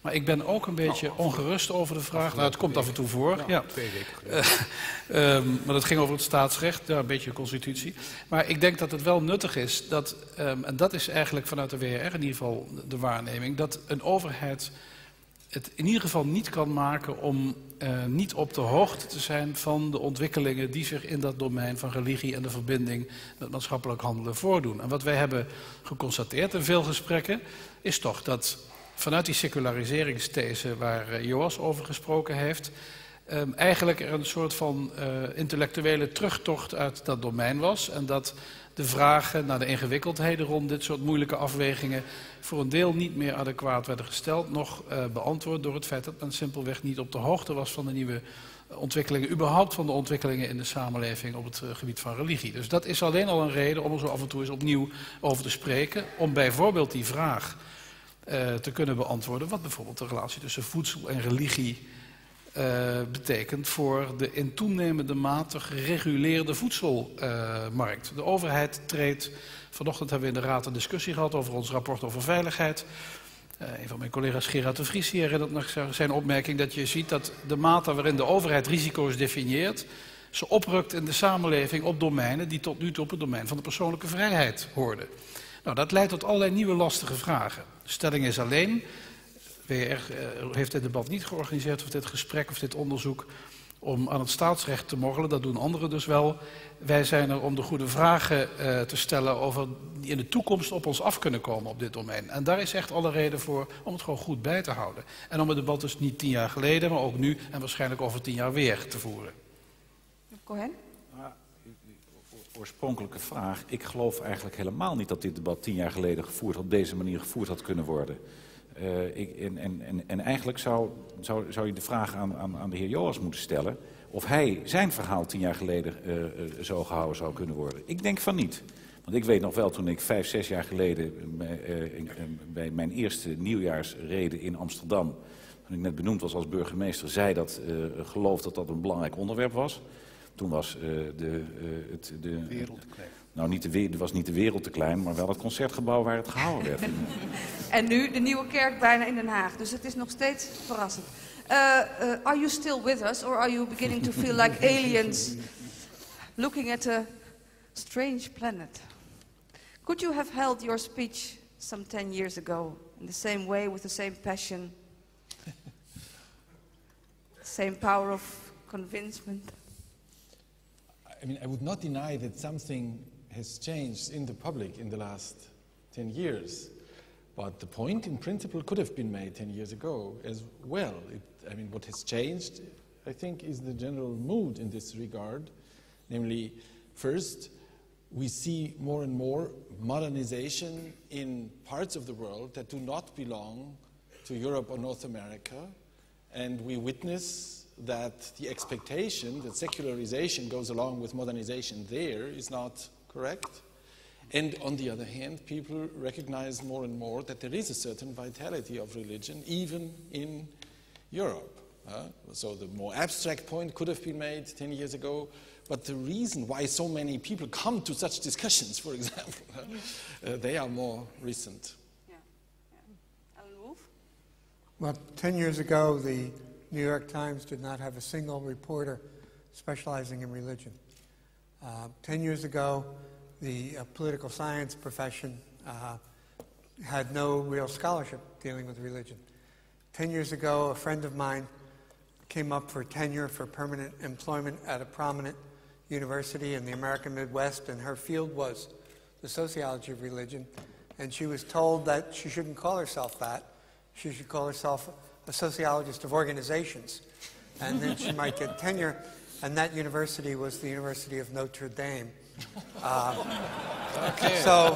Maar ik ben ook een beetje Nou, ongerust over de vraag. Nou, het komt af en toe voor. Ja, Ja. twee weken geleden. Um, maar dat ging over het staatsrecht, ja, een beetje constitutie. Maar ik denk dat het wel nuttig is dat, um, en dat is eigenlijk vanuit de W R R in ieder geval de waarneming, dat een overheid het in ieder geval niet kan maken om uh, niet op de hoogte te zijn van de ontwikkelingen die zich in dat domein van religie en de verbinding met maatschappelijk handelen voordoen. En wat wij hebben geconstateerd in veel gesprekken is toch dat vanuit die seculariseringsthese waar uh, Joas over gesproken heeft, um, eigenlijk er een soort van uh, intellectuele terugtocht uit dat domein was. En dat de vragen naar de ingewikkeldheden rond dit soort moeilijke afwegingen voor een deel niet meer adequaat werden gesteld, nog uh, beantwoord door het feit dat men simpelweg niet op de hoogte was van de nieuwe ontwikkelingen, überhaupt van de ontwikkelingen in de samenleving op het uh, gebied van religie. Dus dat is alleen al een reden om er zo af en toe eens opnieuw over te spreken, om bijvoorbeeld die vraag uh, te kunnen beantwoorden, wat bijvoorbeeld de relatie tussen voedsel en religie Uh, betekent voor de in toenemende mate gereguleerde voedselmarkt. Uh, de overheid treedt, vanochtend hebben we in de Raad een discussie gehad over ons rapport over veiligheid. Uh, een van mijn collega's Gerard de Vries herinnert nog zijn opmerking dat je ziet dat de mate waarin de overheid risico's definieert, ze oprukt in de samenleving op domeinen die tot nu toe op het domein van de persoonlijke vrijheid hoorden. Nou, dat leidt tot allerlei nieuwe lastige vragen. De stelling is alleen, W R uh, heeft dit debat niet georganiseerd, of dit gesprek of dit onderzoek, om aan het staatsrecht te morrelen. Dat doen anderen dus wel. Wij zijn er om de goede vragen uh, te stellen over die in de toekomst op ons af kunnen komen op dit domein. En daar is echt alle reden voor om het gewoon goed bij te houden. En om het debat dus niet tien jaar geleden, maar ook nu en waarschijnlijk over tien jaar weer te voeren. Cohen? Oorspronkelijke vraag. Ik geloof eigenlijk helemaal niet dat dit debat tien jaar geleden gevoerd, op deze manier gevoerd had kunnen worden. Uh, ik, en, en, en eigenlijk zou, zou, zou je de vraag aan, aan, aan de heer Joas moeten stellen of hij zijn verhaal tien jaar geleden uh, uh, zo gehouden zou kunnen worden. Ik denk van niet. Want ik weet nog wel, toen ik vijf, zes jaar geleden bij, uh, in, uh, bij mijn eerste nieuwjaarsrede in Amsterdam, toen ik net benoemd was als burgemeester, zei dat uh, geloof dat dat een belangrijk onderwerp was. Toen was uh, de, uh, het, de wereld te klein. Nou, niet de, het was niet de wereld te klein, maar wel het concertgebouw waar het gehouden werd. En nu de Nieuwe Kerk bijna in Den Haag. Dus het is nog steeds verrassend. Uh, uh, are you still with us, or are you beginning to feel like aliens looking at a strange planet? Could you have held your speech some ten years ago in the same way, with the same passion, same power of convincement? I mean, I would not deny that something has changed in the public in the last ten years. But the point in principle could have been made ten years ago as well. It, I mean, what has changed, I think, is the general mood in this regard. Namely, first, we see more and more modernization in parts of the world that do not belong to Europe or North America. And we witness that the expectation that secularization goes along with modernization there is not correct. And on the other hand, people recognize more and more that there is a certain vitality of religion, even in Europe. Uh, so the more abstract point could have been made ten years ago, but the reason why so many people come to such discussions, for example, uh, they are more recent. Yeah. Yeah. Alan Wolf? Well, ten years ago, the New York Times did not have a single reporter specializing in religion. Uh, ten years ago, the uh, political science profession uh, had no real scholarship dealing with religion. Ten years ago, a friend of mine came up for tenure for permanent employment at a prominent university in the American Midwest, and her field was the sociology of religion. And she was told that she shouldn't call herself that. She should call herself a sociologist of organizations, and then she might get tenure. And that university was the University of Notre Dame. Uh, okay. So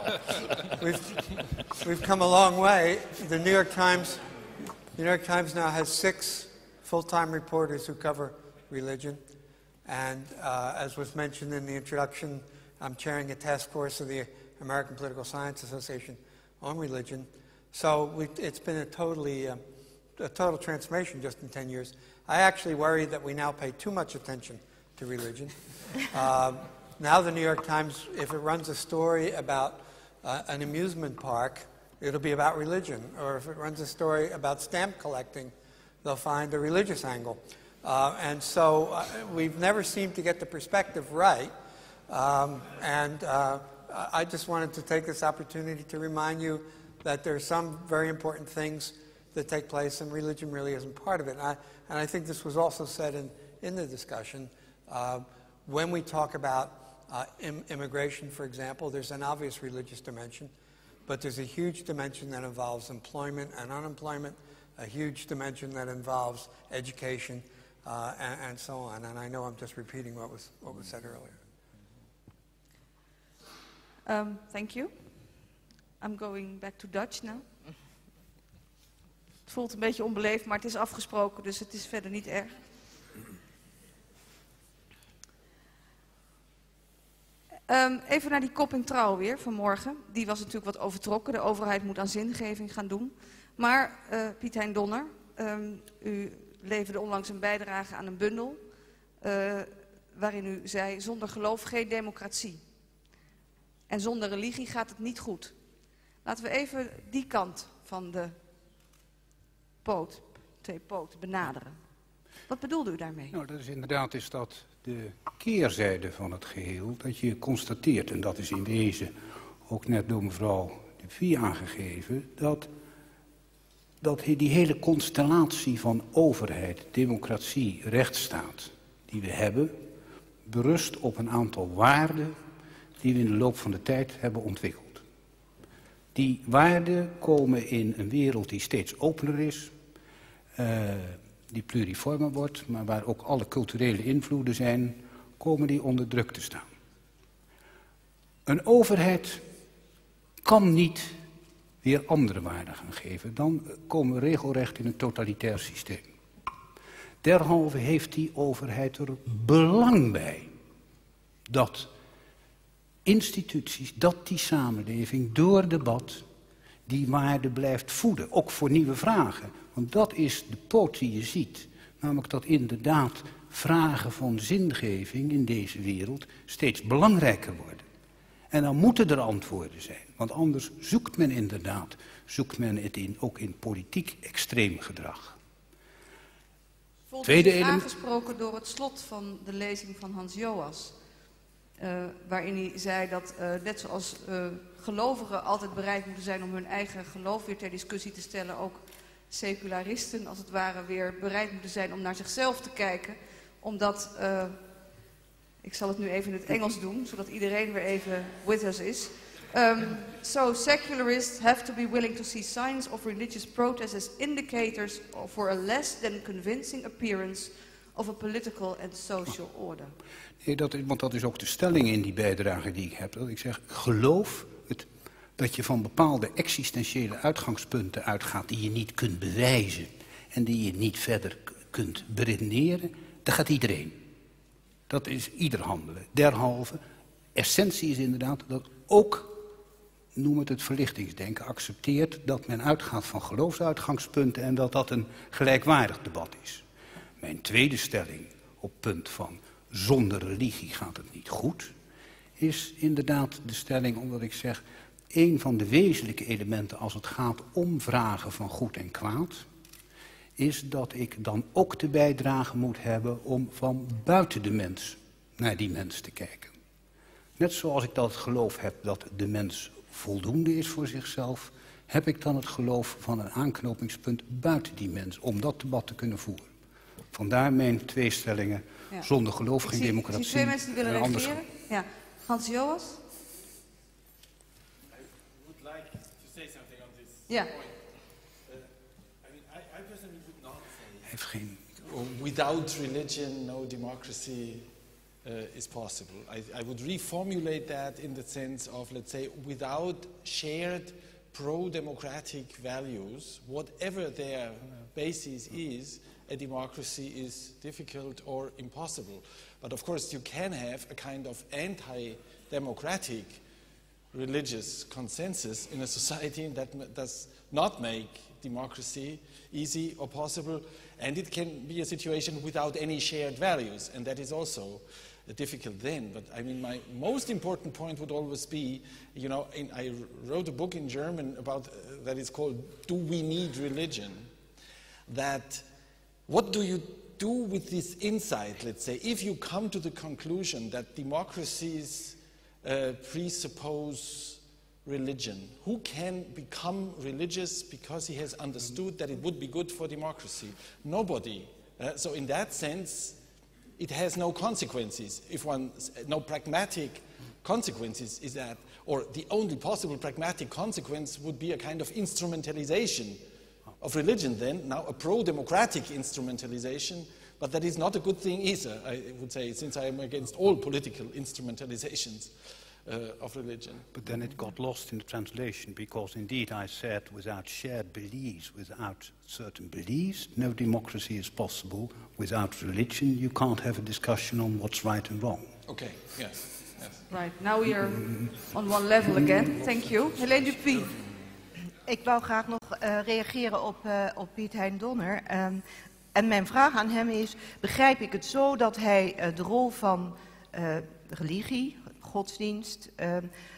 we've we've come a long way. The New York Times, the New York Times now has six full-time reporters who cover religion, and uh, as was mentioned in the introduction, I'm chairing a task force of the American Political Science Association on religion. So we, it's been a totally uh, a total transformation just in ten years. I actually worry that we now pay too much attention to religion. uh, now the New York Times, if it runs a story about uh, an amusement park it'll be about religion. Or if it runs a story about stamp collecting, they'll find a religious angle. Uh, and so uh, we've never seemed to get the perspective right. Um, and uh, I just wanted to take this opportunity to remind you that there are some very important things that take place, and religion really isn't part of it. And I, and I think this was also said in, in the discussion. Uh, when we talk about uh, im immigration, for example, there's an obvious religious dimension, but there's a huge dimension that involves employment and unemployment, a huge dimension that involves education, uh, and, and so on. And I know I'm just repeating what was, what was said earlier. Um, thank you. I'm going back to Dutch now. Het voelt een beetje onbeleefd, maar het is afgesproken, dus het is verder niet erg. Um, even naar die kop in Trouw weer vanmorgen. Die was natuurlijk wat overtrokken. De overheid moet aan zingeving gaan doen. Maar uh, Piet Hein Donner, um, u leverde onlangs een bijdrage aan een bundel. Uh, waarin u zei, zonder geloof geen democratie. En zonder religie gaat het niet goed. Laten we even die kant van de poot, twee poten, benaderen. Wat bedoelde u daarmee? Nou, dat is inderdaad is dat de keerzijde van het geheel. Dat je constateert, en dat is in wezen ook net door mevrouw de Vie aangegeven, dat, dat die hele constellatie van overheid, democratie, rechtsstaat die we hebben, berust op een aantal waarden die we in de loop van de tijd hebben ontwikkeld. Die waarden komen in een wereld die steeds opener is, uh, die pluriformer wordt, maar waar ook alle culturele invloeden zijn, komen die onder druk te staan. Een overheid kan niet weer andere waarden gaan geven. Dan komen we regelrecht in een totalitair systeem. Derhalve heeft die overheid er belang bij dat instituties, dat die samenleving door debat die waarde blijft voeden, ook voor nieuwe vragen. Want dat is de poot die je ziet. Namelijk dat inderdaad vragen van zingeving in deze wereld steeds belangrijker worden. En dan moeten er antwoorden zijn. Want anders zoekt men inderdaad, zoekt men het in, ook in politiek extreem gedrag. Voelt Tweede u zich element aangesproken door het slot van de lezing van Hans Joas. Uh, waarin hij zei dat uh, net zoals uh, gelovigen altijd bereid moeten zijn om hun eigen geloof weer ter discussie te stellen, ook secularisten als het ware weer bereid moeten zijn om naar zichzelf te kijken. Omdat, uh, ik zal het nu even in het Engels doen, zodat iedereen weer even with us is. Um, so secularists have to be willing to see signs of religious protest as indicators for a less than convincing appearance of a political and social order. Nee, dat, want dat is ook de stelling in die bijdrage die ik heb. Dat ik zeg, geloof het, dat je van bepaalde existentiële uitgangspunten uitgaat die je niet kunt bewijzen en die je niet verder kunt beredeneren, dat gaat iedereen. Dat is ieder handelen. Derhalve, essentie is inderdaad dat ook, noem het het verlichtingsdenken, accepteert dat men uitgaat van geloofsuitgangspunten en dat dat een gelijkwaardig debat is. Mijn tweede stelling op punt van zonder religie gaat het niet goed, is inderdaad de stelling omdat ik zeg, een van de wezenlijke elementen als het gaat om vragen van goed en kwaad, is dat ik dan ook de bijdrage moet hebben om van buiten de mens naar die mens te kijken. Net zoals ik dat het geloof heb dat de mens voldoende is voor zichzelf, heb ik dan het geloof van een aanknopingspunt buiten die mens, om dat debat te kunnen voeren. Vandaar mijn twee stellingen, ja. Zonder geloof geen zie, democratie. Ik zie twee mensen die willen reageren. Ja. Hans Joas? I would like to say something on this ja. point. Uh, I mean, I, I personally would not say Heeft geen... without religion, no democracy uh, is possible. I, I would reformulate that in the sense of, let's say, without shared pro-democratic values, whatever their basis is, a democracy is difficult or impossible. But of course you can have a kind of anti-democratic religious consensus in a society that does not make democracy easy or possible, and it can be a situation without any shared values, and that is also difficult then. But I mean, my most important point would always be, you know, in, I wrote a book in German about uh, that is called "Do We Need Religion?" That what do you do with this insight? Let's say, if you come to the conclusion that democracies uh, presuppose religion, who can become religious because he has understood that it would be good for democracy? Nobody. Uh, so in that sense, it has no consequences. If one, no pragmatic consequences is that, or the only possible pragmatic consequence would be a kind of instrumentalization of religion then, now a pro-democratic instrumentalization, but that is not a good thing either, I would say, since I am against all political instrumentalizations uh, of religion. But then it got lost in the translation, because indeed I said without shared beliefs, without certain beliefs, no democracy is possible. Without religion, you can't have a discussion on what's right and wrong. Okay, yes. yes. Right, now we are on one level again. Thank you. Helene Dupuy. Ik wou graag nog uh, reageren op, uh, op Piet Hein Donner. Um, en mijn vraag aan hem is, begrijp ik het zo dat hij uh, de rol van uh, religie, godsdienst, uh,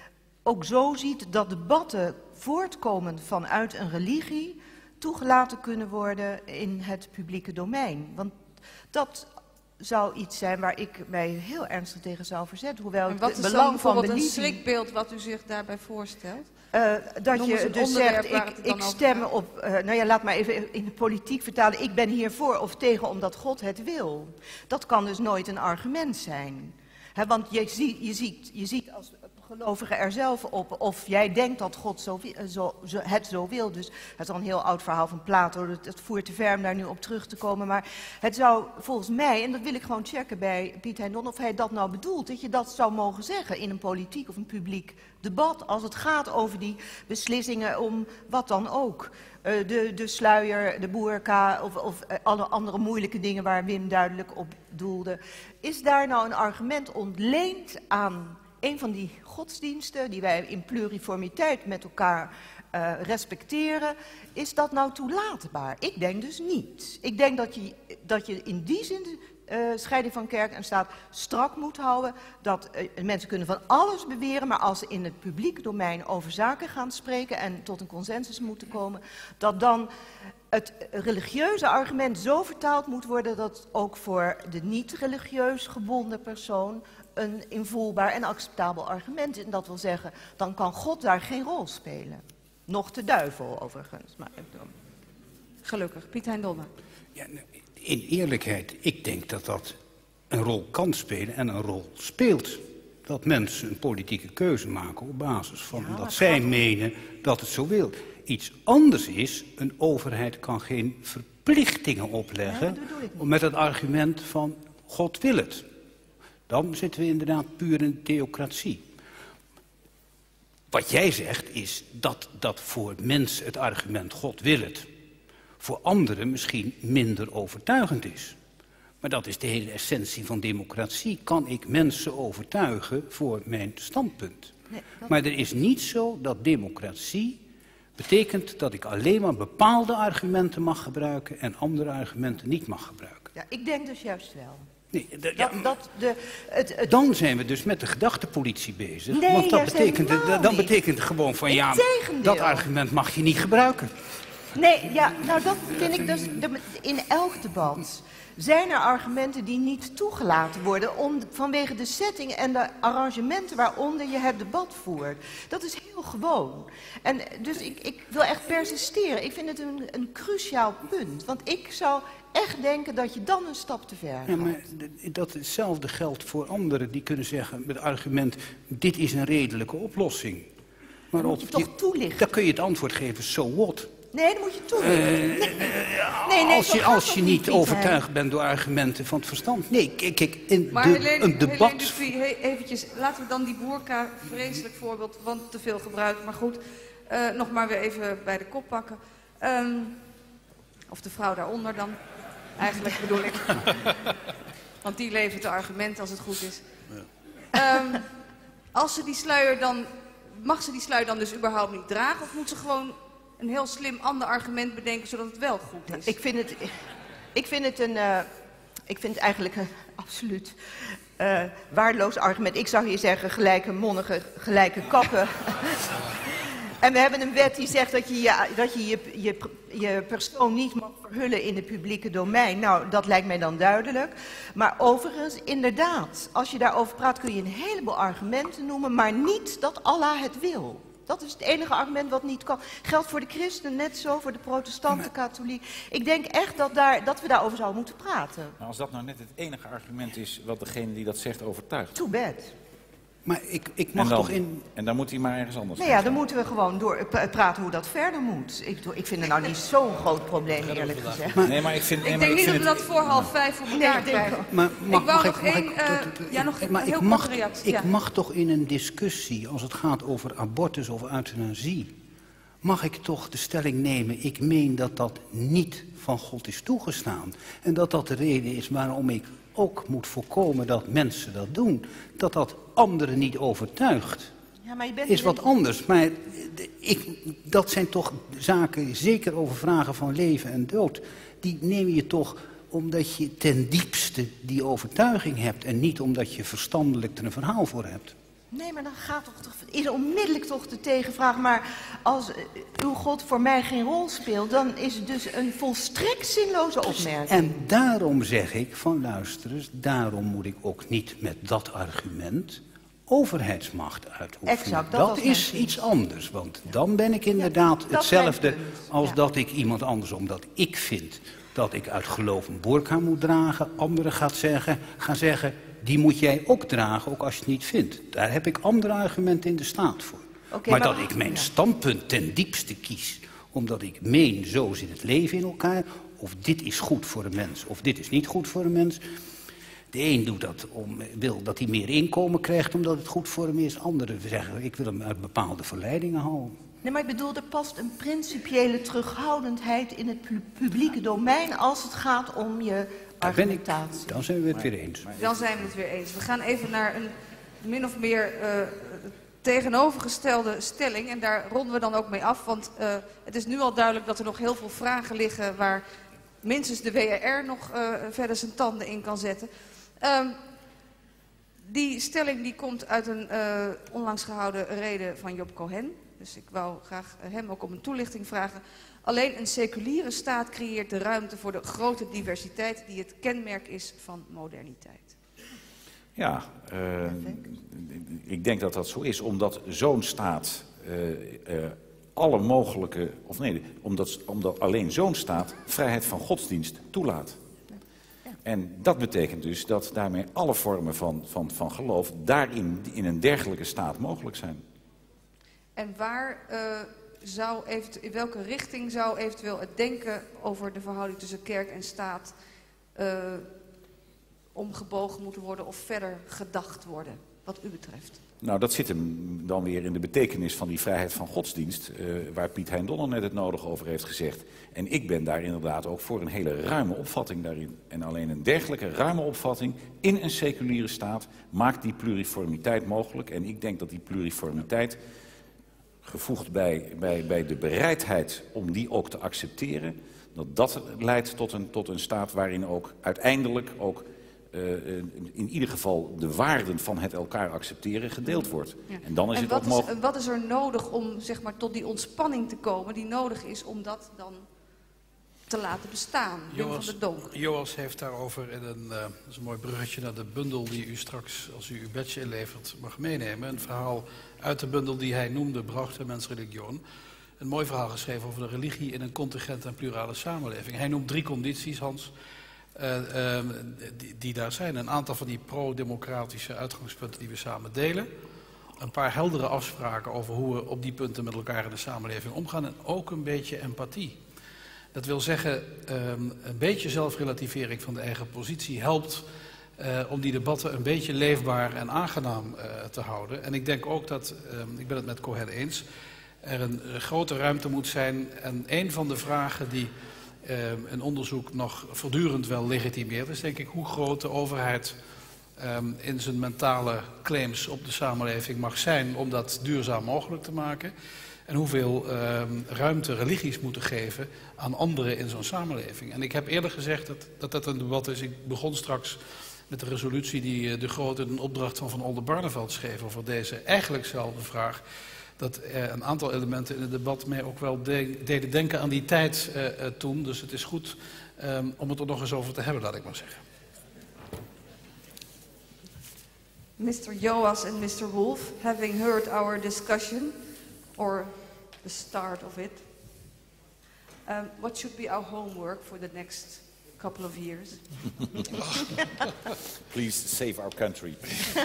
ook zo ziet dat debatten voortkomend vanuit een religie toegelaten kunnen worden in het publieke domein? Want dat zou iets zijn waar ik mij heel ernstig tegen zou verzetten. Hoewel en wat het is belang dan van bijvoorbeeld religie... een schrikbeeld wat u zich daarbij voorstelt? Uh, dat Noem je eens een dus onderwerp zegt, waar ik, het dan ik over stem gaat. op, uh, nou ja, laat maar even in de politiek vertalen, ik ben hiervoor of tegen omdat God het wil. Dat kan dus nooit een argument zijn. He, want je ziet, je, ziet, je ziet als gelovige er zelf op of jij denkt dat God zo, zo, zo, het zo wil. Dus het is al een heel oud verhaal van Plato, het, het voert te ver om daar nu op terug te komen. Maar het zou volgens mij, en dat wil ik gewoon checken bij Piet Hein Donner, of hij dat nou bedoelt, dat je dat zou mogen zeggen in een politiek of een publiek debat, als het gaat over die beslissingen om wat dan ook. Uh, de, de sluier, de boerka of, of uh, alle andere moeilijke dingen waar Wim duidelijk op doelde. Is daar nou een argument ontleend aan een van die godsdiensten die wij in pluriformiteit met elkaar uh, respecteren? Is dat nou toelaatbaar? Ik denk dus niet. Ik denk dat je, dat je in die zin de uh, scheiding van kerk en staat strak moet houden. Dat uh, mensen kunnen van alles beweren, maar als ze in het publieke domein over zaken gaan spreken en tot een consensus moeten komen, dat dan het religieuze argument zo vertaald moet worden dat ook voor de niet-religieus gebonden persoon een invoelbaar en acceptabel argument is. En dat wil zeggen, dan kan God daar geen rol spelen. Nog de duivel overigens. Maar... Gelukkig. Piet Hein Donner. Ja, in eerlijkheid, ik denk dat dat een rol kan spelen en een rol speelt. Dat mensen een politieke keuze maken op basis van ja, dat zij gaat... menen dat het zo wil. Iets anders is, een overheid kan geen verplichtingen opleggen ja, met het argument van God wil het. Dan zitten we inderdaad puur in de theocratie. Wat jij zegt is dat dat voor mensen het argument God wil het voor anderen misschien minder overtuigend is. Maar dat is de hele essentie van democratie. Kan ik mensen overtuigen voor mijn standpunt? Nee, dat... Maar er is niet zo dat democratie betekent dat ik alleen maar bepaalde argumenten mag gebruiken en andere argumenten niet mag gebruiken. Ja, ik denk dus juist wel. Nee, de, ja, dat, dat de, het, het... Dan zijn we dus met de gedachtepolitie bezig. Nee, want dat betekent, dat, dat betekent gewoon van ja, dat argument mag je niet gebruiken. Nee, ja, nou dat vind ik dus, in elk debat zijn er argumenten die niet toegelaten worden om, vanwege de setting en de arrangementen waaronder je het debat voert. Dat is heel gewoon. En dus ik, ik wil echt persisteren. Ik vind het een, een cruciaal punt. Want ik zou echt denken dat je dan een stap te ver gaat. Ja, maar dat hetzelfde geldt voor anderen die kunnen zeggen met het argument, dit is een redelijke oplossing. Maar dan moet je toch je, toelichten. Dan kun je het antwoord geven, so what? Nee, dan moet je toelichten. Uh, nee. Nee, nee, als je, als je niet overtuigd hij. bent door argumenten van het verstand. Nee, kijk, kijk in maar de, Helene, een debat... Helene Dupuy, eventjes, laten we dan die boerka, vreselijk voorbeeld, want te veel gebruikt. Maar goed, uh, nog maar weer even bij de kop pakken. Um, of de vrouw daaronder dan, eigenlijk bedoel ik. Want die levert de argumenten als het goed is. Um, als ze die sluier dan, mag ze die sluier dan dus überhaupt niet dragen? Of moet ze gewoon een heel slim ander argument bedenken zodat het wel goed is. Ik vind het, ik vind het, een, uh, ik vind het eigenlijk een absoluut uh, waardeloos argument. Ik zou hier zeggen gelijke monniken, gelijke kappen. En we hebben een wet die zegt dat je je, dat je, je, je, je persoon niet mag verhullen in het publieke domein. Nou, dat lijkt mij dan duidelijk. Maar overigens, inderdaad, als je daarover praat kun je een heleboel argumenten noemen, maar niet dat Allah het wil. Dat is het enige argument wat niet kan. Geldt voor de christenen net zo, voor de protestanten, katholiek. Ik denk echt dat, daar, dat we daarover zouden moeten praten. Nou, als dat nou net het enige argument is wat degene die dat zegt overtuigt. Too bad. Maar ik, ik mag en dan, toch in... En dan moet hij maar ergens anders Nee, ja, dan moeten we gewoon door praten hoe dat verder moet. Ik, ik vind het nou niet zo'n groot probleem, eerlijk gezegd. Maar, nee, maar ik vind, ik nee, denk maar niet ik dat vind we het, dat voor half vijf voor elkaar Nee, krijgen. Maar mag, ik wou mag nog mag één, ik, uh, tot- tot- ja, nog ik- maar heel ik mag, korte reactie. ik Ja. mag toch in een discussie, als het gaat over abortus of euthanasie, mag ik toch de stelling nemen, ik meen dat dat niet van God is toegestaan. En dat dat de reden is waarom ik ook moet voorkomen dat mensen dat doen. Dat dat anderen niet overtuigt. Ja, maar je bent Is wat anders, maar ik, dat zijn toch zaken, zeker over vragen van leven en dood, die neem je toch omdat je ten diepste die overtuiging hebt en niet omdat je verstandelijk er een verhaal voor hebt. Nee, maar dan gaat toch, toch is onmiddellijk toch de tegenvraag. Maar als uh, uw God voor mij geen rol speelt, dan is het dus een volstrekt zinloze opmerking. En daarom zeg ik van luister eens, daarom moet ik ook niet met dat argument overheidsmacht uitoefenen. Exact, dat dat was mijn is punt. iets anders, want dan ben ik inderdaad dat is hetzelfde mijn punt, als ja. dat ik iemand anders, omdat ik vind dat ik uit geloof een burka moet dragen, anderen gaat zeggen, gaan zeggen, die moet jij ook dragen, ook als je het niet vindt. Daar heb ik andere argumenten in de staat voor. Oké, maar, maar dat we- ik mijn ja. standpunt ten diepste kies, omdat ik meen, zo zit het leven in elkaar, of dit is goed voor een mens, of dit is niet goed voor een mens. De een doet dat om, wil dat hij meer inkomen krijgt omdat het goed voor hem is. Anderen zeggen, ik wil hem uit bepaalde verleidingen houden. Nee, maar ik bedoel, er past een principiële terughoudendheid in het pu- publieke domein als het gaat om je Daar ben ik, argumentatie. dan zijn we het weer eens. Dan zijn we het weer eens. We gaan even naar een min of meer uh, tegenovergestelde stelling. En daar ronden we dan ook mee af. Want uh, het is nu al duidelijk dat er nog heel veel vragen liggen waar minstens de W R R nog uh, verder zijn tanden in kan zetten. Um, die stelling die komt uit een uh, onlangs gehouden rede van Job Cohen. Dus ik wou graag hem ook om een toelichting vragen. Alleen een seculiere staat creëert de ruimte voor de grote diversiteit die het kenmerk is van moderniteit. ja, uh, ik denk dat dat zo is, omdat zo'n staat uh, uh, alle mogelijke, of nee, omdat, omdat alleen zo'n staat vrijheid van godsdienst toelaat. En dat betekent dus dat daarmee alle vormen van, van, van geloof daarin in een dergelijke staat mogelijk zijn. En waar uh, zou eventu- in welke richting zou eventueel het denken over de verhouding tussen kerk en staat uh, omgebogen moeten worden of verder gedacht worden, wat u betreft? Nou, dat zit hem dan weer in de betekenis van die vrijheid van godsdienst, uh, waar Piet Hein Donner net het nodige over heeft gezegd. En ik ben daar inderdaad ook voor een hele ruime opvatting daarin. En alleen een dergelijke ruime opvatting in een seculiere staat maakt die pluriformiteit mogelijk. En ik denk dat die pluriformiteit, gevoegd bij, bij, bij de bereidheid om die ook te accepteren, dat dat leidt tot een, tot een staat waarin ook uiteindelijk ook Uh, in ieder geval de waarden van het elkaar accepteren gedeeld wordt. Ja. En dan is en het wat ook mogelijk. Is, wat is er nodig om zeg maar, tot die ontspanning te komen die nodig is om dat dan te laten bestaan? Wim van der Donk. Joas heeft daarover in een, uh, dat is een mooi bruggetje naar de bundel die u straks, als u uw badge inlevert, mag meenemen. Een verhaal uit de bundel die hij noemde, Bracht en Mens Religion. Een mooi verhaal geschreven over de religie in een contingent en plurale samenleving. Hij noemt drie condities, Hans, Uh, uh, die, die daar zijn. Een aantal van die pro-democratische uitgangspunten die we samen delen. Een paar heldere afspraken over hoe we op die punten met elkaar in de samenleving omgaan. En ook een beetje empathie. Dat wil zeggen, uh, een beetje zelfrelativering van de eigen positie helpt uh, om die debatten een beetje leefbaar en aangenaam uh, te houden. En ik denk ook dat, uh, ik ben het met Cohen eens, er een uh, grote ruimte moet zijn. En een van de vragen die Uh, een onderzoek nog voortdurend wel legitimeert, is denk ik hoe groot de overheid um, in zijn mentale claims op de samenleving mag zijn om dat duurzaam mogelijk te maken. En hoeveel uh, ruimte religies moeten geven aan anderen in zo'n samenleving. En ik heb eerder gezegd dat, dat dat een debat is. Ik begon straks met de resolutie die uh, De Groot in een opdracht van Van Oldenbarneveld schreef over deze eigenlijkzelfde vraag. Dat uh, een aantal elementen in het debat mij ook wel de, deden denken aan die tijd uh, uh, toen. Dus het is goed um, om het er nog eens over te hebben, laat ik maar zeggen. mister Joas and mister Wolf, having heard our discussion, or the start of it, um, what should be our homework for the next couple of years? Please save our country.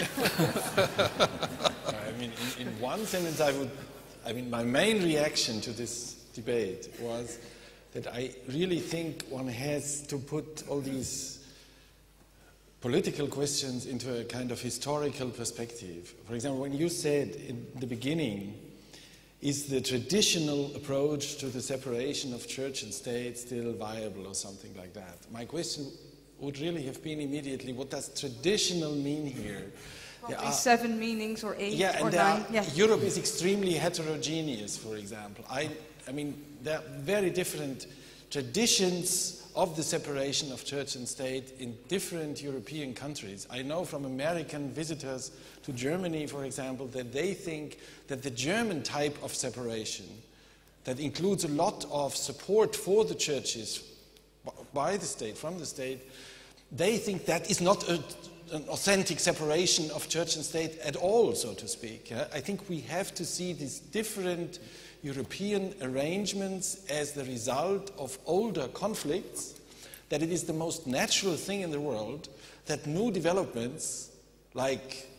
I mean, in, in one sentence, I would, I mean, my main reaction to this debate was that I really think one has to put all these political questions into a kind of historical perspective. For example, when you said in the beginning, is the traditional approach to the separation of church and state still viable or something like that? My question would really have been immediately, what does traditional mean here? Probably are, seven meanings or eight yeah, or and nine. Are, yeah. Europe is extremely heterogeneous, for example. I, I mean, there are very different traditions of the separation of church and state in different European countries. I know from American visitors to Germany, for example, that they think that the German type of separation, that includes a lot of support for the churches by the state, from the state, they think that is not a, an authentic separation of church and state at all, so to speak. I think we have to see these different European arrangements as the result of older conflicts, that it is the most natural thing in the world that new developments like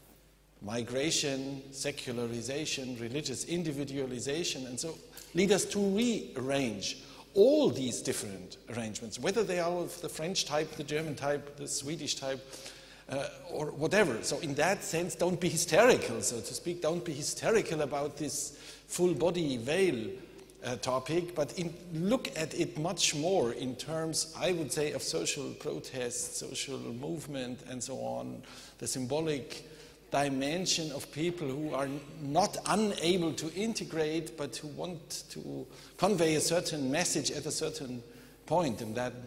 migration, secularization, religious individualization, and so lead us to rearrange all these different arrangements, whether they are of the French type, the German type, the Swedish type, uh, or whatever. So in that sense, don't be hysterical, so to speak. Don't be hysterical about this full body veil uh, topic, but in, look at it much more in terms, I would say, of social protest, social movement, and so on, the symbolic dimension of people who are not unable to integrate, but who want to convey a certain message at a certain point, and that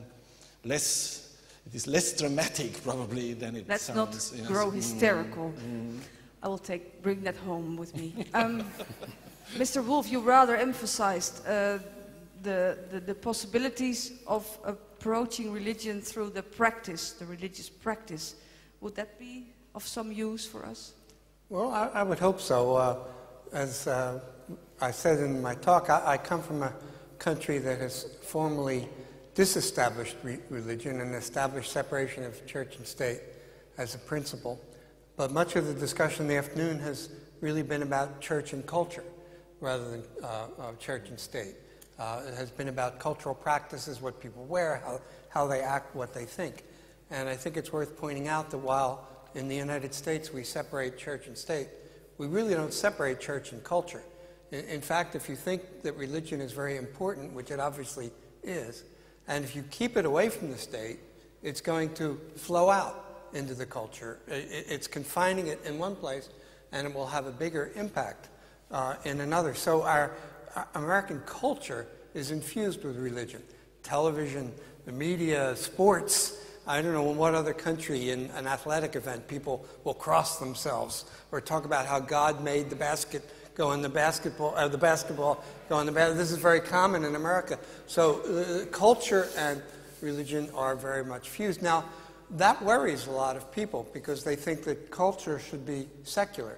less, it is less dramatic probably than it Let's sounds. Let's not yes. grow hysterical. Mm. I will take, bring that home with me. Um, Mister Wolf, you rather emphasized uh, the, the, the possibilities of approaching religion through the practice, the religious practice. Would that be of some use for us? Well, I, I would hope so. Uh, as uh, I said in my talk, I, I come from a country that has formally disestablished re religion and established separation of church and state as a principle. But much of the discussion in the afternoon has really been about church and culture rather than uh, uh, church and state. Uh, it has been about cultural practices, what people wear, how, how they act, what they think. And I think it's worth pointing out that while in the United States we separate church and state, we really don't separate church and culture. In, in fact, if you think that religion is very important, which it obviously is, and if you keep it away from the state, it's going to flow out into the culture. It, it's confining it in one place, and it will have a bigger impact uh, in another. So our, our American culture is infused with religion. Television, the media, sports. I don't know in what other country in an athletic event people will cross themselves or talk about how God made the basket go in the basketball, uh, the basketball go in the basket. This is very common in America. So uh, culture and religion are very much fused. Now, that worries a lot of people because they think that culture should be secular.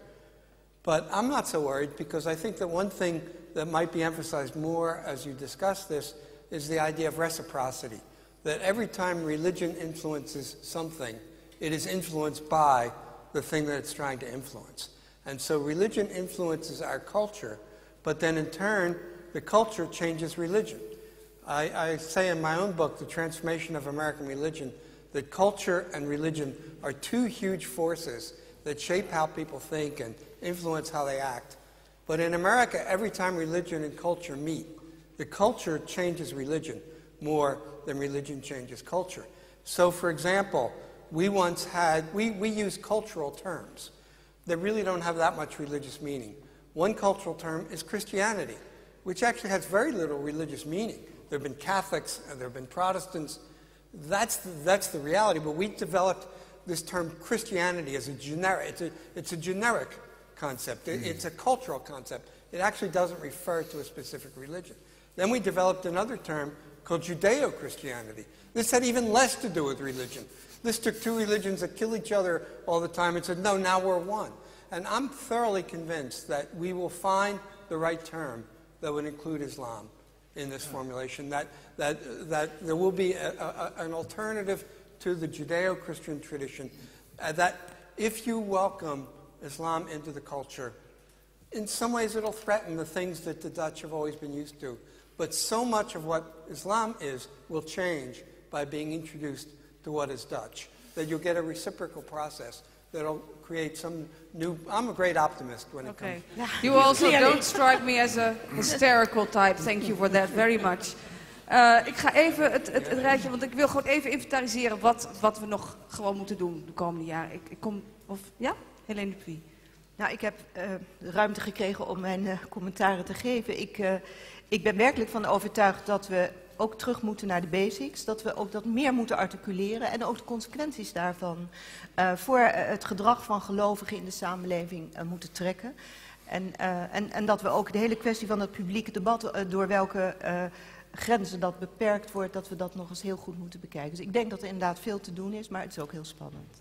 But I'm not so worried because I think that one thing that might be emphasized more as you discuss this is the idea of reciprocity. That every time religion influences something, it is influenced by the thing that it's trying to influence. And so religion influences our culture, but then in turn, the culture changes religion. I, I say in my own book, The Transformation of American Religion, that culture and religion are two huge forces that shape how people think and influence how they act. But in America, every time religion and culture meet, the culture changes religion more than religion changes culture. So, for example, we once had, we, we use cultural terms that really don't have that much religious meaning. One cultural term is Christianity, which actually has very little religious meaning. There have been Catholics, and there have been Protestants. That's the, that's the reality, but we developed this term Christianity as a generic, it's a, it's a generic concept. It, it's a cultural concept. It actually doesn't refer to a specific religion. Then we developed another term called Judeo-Christianity. This had even less to do with religion. This took two religions that kill each other all the time and said, no, now we're one. And I'm thoroughly convinced that we will find the right term that would include Islam in this formulation, that, that, that there will be a, a, an alternative to the Judeo-Christian tradition, uh, that if you welcome Islam into the culture, in some ways it'll threaten the things that the Dutch have always been used to. But so much of what Islam is will change by being introduced to what is Dutch, that you'll get a reciprocal process that'll create some new... I'm a great optimist when it Okay. comes... You also don't strike me as a hysterical type. Thank you for that very much. Uh, ik ga even het, het, het rijtje, want ik wil gewoon even inventariseren wat, wat we nog gewoon moeten doen de komende jaren. Ik, ik kom... Of, ja? Helene Dupuy. Nou, ik heb uh, ruimte gekregen om mijn uh, commentaren te geven. Ik, uh, ik ben werkelijk van overtuigd dat we ook terug moeten naar de basics. Dat we ook dat meer moeten articuleren en ook de consequenties daarvan uh, voor uh, het gedrag van gelovigen in de samenleving uh, moeten trekken. En, uh, en, en dat we ook de hele kwestie van het publieke debat, uh, door welke uh, grenzen dat beperkt wordt, dat we dat nog eens heel goed moeten bekijken. Dus ik denk dat er inderdaad veel te doen is, maar het is ook heel spannend.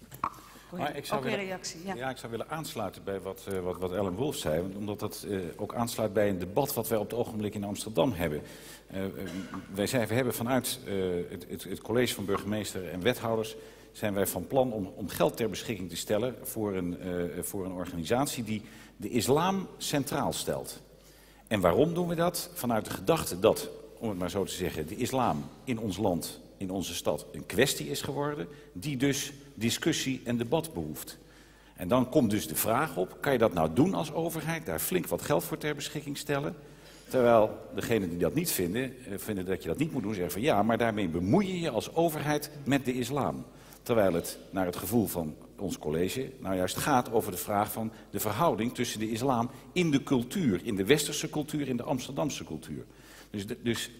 Maar ik zou ook weer willen, reactie, ja. ja, ik zou willen aansluiten bij wat, uh, wat, wat Ellen Wolff zei. Omdat dat uh, ook aansluit bij een debat wat wij op het ogenblik in Amsterdam hebben. Uh, uh, wij, zijn, we hebben vanuit uh, het, het, het college van burgemeester en wethouders... zijn wij van plan om, om geld ter beschikking te stellen voor een, uh, voor een organisatie die de islam centraal stelt. En waarom doen we dat? Vanuit de gedachte dat, om het maar zo te zeggen, de islam in ons land, in onze stad, een kwestie is geworden, die dus discussie en debat behoeft. En dan komt dus de vraag op, kan je dat nou doen als overheid, daar flink wat geld voor ter beschikking stellen? Terwijl degenen die dat niet vinden, vinden dat je dat niet moet doen, zeggen van ja, maar daarmee bemoei je je als overheid met de islam. Terwijl het, naar het gevoel van ons college, nou juist gaat over de vraag van de verhouding tussen de islam in de cultuur, in de westerse cultuur, in de Amsterdamse cultuur. Dus, de, dus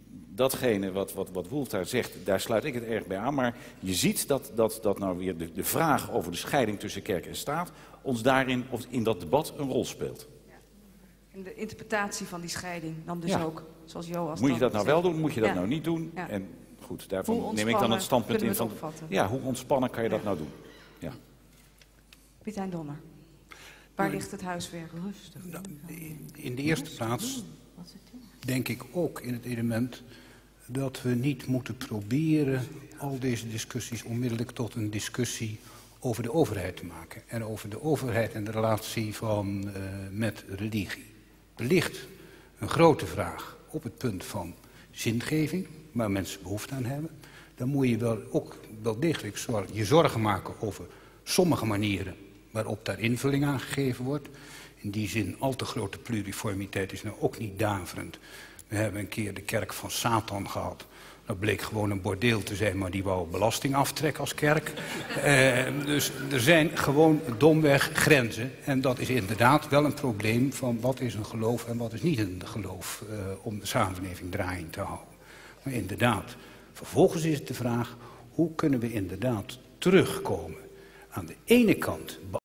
datgene wat, wat, wat Wolff daar zegt, daar sluit ik het erg bij aan. Maar je ziet dat, dat, dat nou weer de, de vraag over de scheiding tussen kerk en staat ons daarin, of in dat debat, een rol speelt. En de interpretatie van die scheiding dan dus Ja. ook, zoals Joas. Moet je dat nou wel doen, moet je dat Ja. nou niet doen? Ja. En goed, Hoe daarvan neem ik dan ontspannen het standpunt in kunnen we van... het opvatten? Ja, hoe ontspannen kan je dat Ja. nou doen? Ja. Piet-Hein Donner. Waar ligt het huiswerk? Rustig. Nou, in de eerste plaats denk ik ook in het element dat we niet moeten proberen al deze discussies onmiddellijk tot een discussie over de overheid te maken. En over de overheid en de relatie van, uh, met religie. Er ligt een grote vraag op het punt van zingeving, waar mensen behoefte aan hebben. Dan moet je wel ook wel degelijk zorgen, je zorgen maken over sommige manieren waarop daar invulling aan gegeven wordt. In die zin, al te grote pluriformiteit is nou ook niet daverend. We hebben een keer de kerk van Satan gehad. Dat bleek gewoon een bordeel te zijn, maar die wou belasting aftrekken als kerk. Uh, dus er zijn gewoon domweg grenzen. En dat is inderdaad wel een probleem van wat is een geloof en wat is niet een geloof. Uh, om de samenleving draaiend te houden. Maar inderdaad, vervolgens is het de vraag, hoe kunnen we inderdaad terugkomen? Aan de ene kant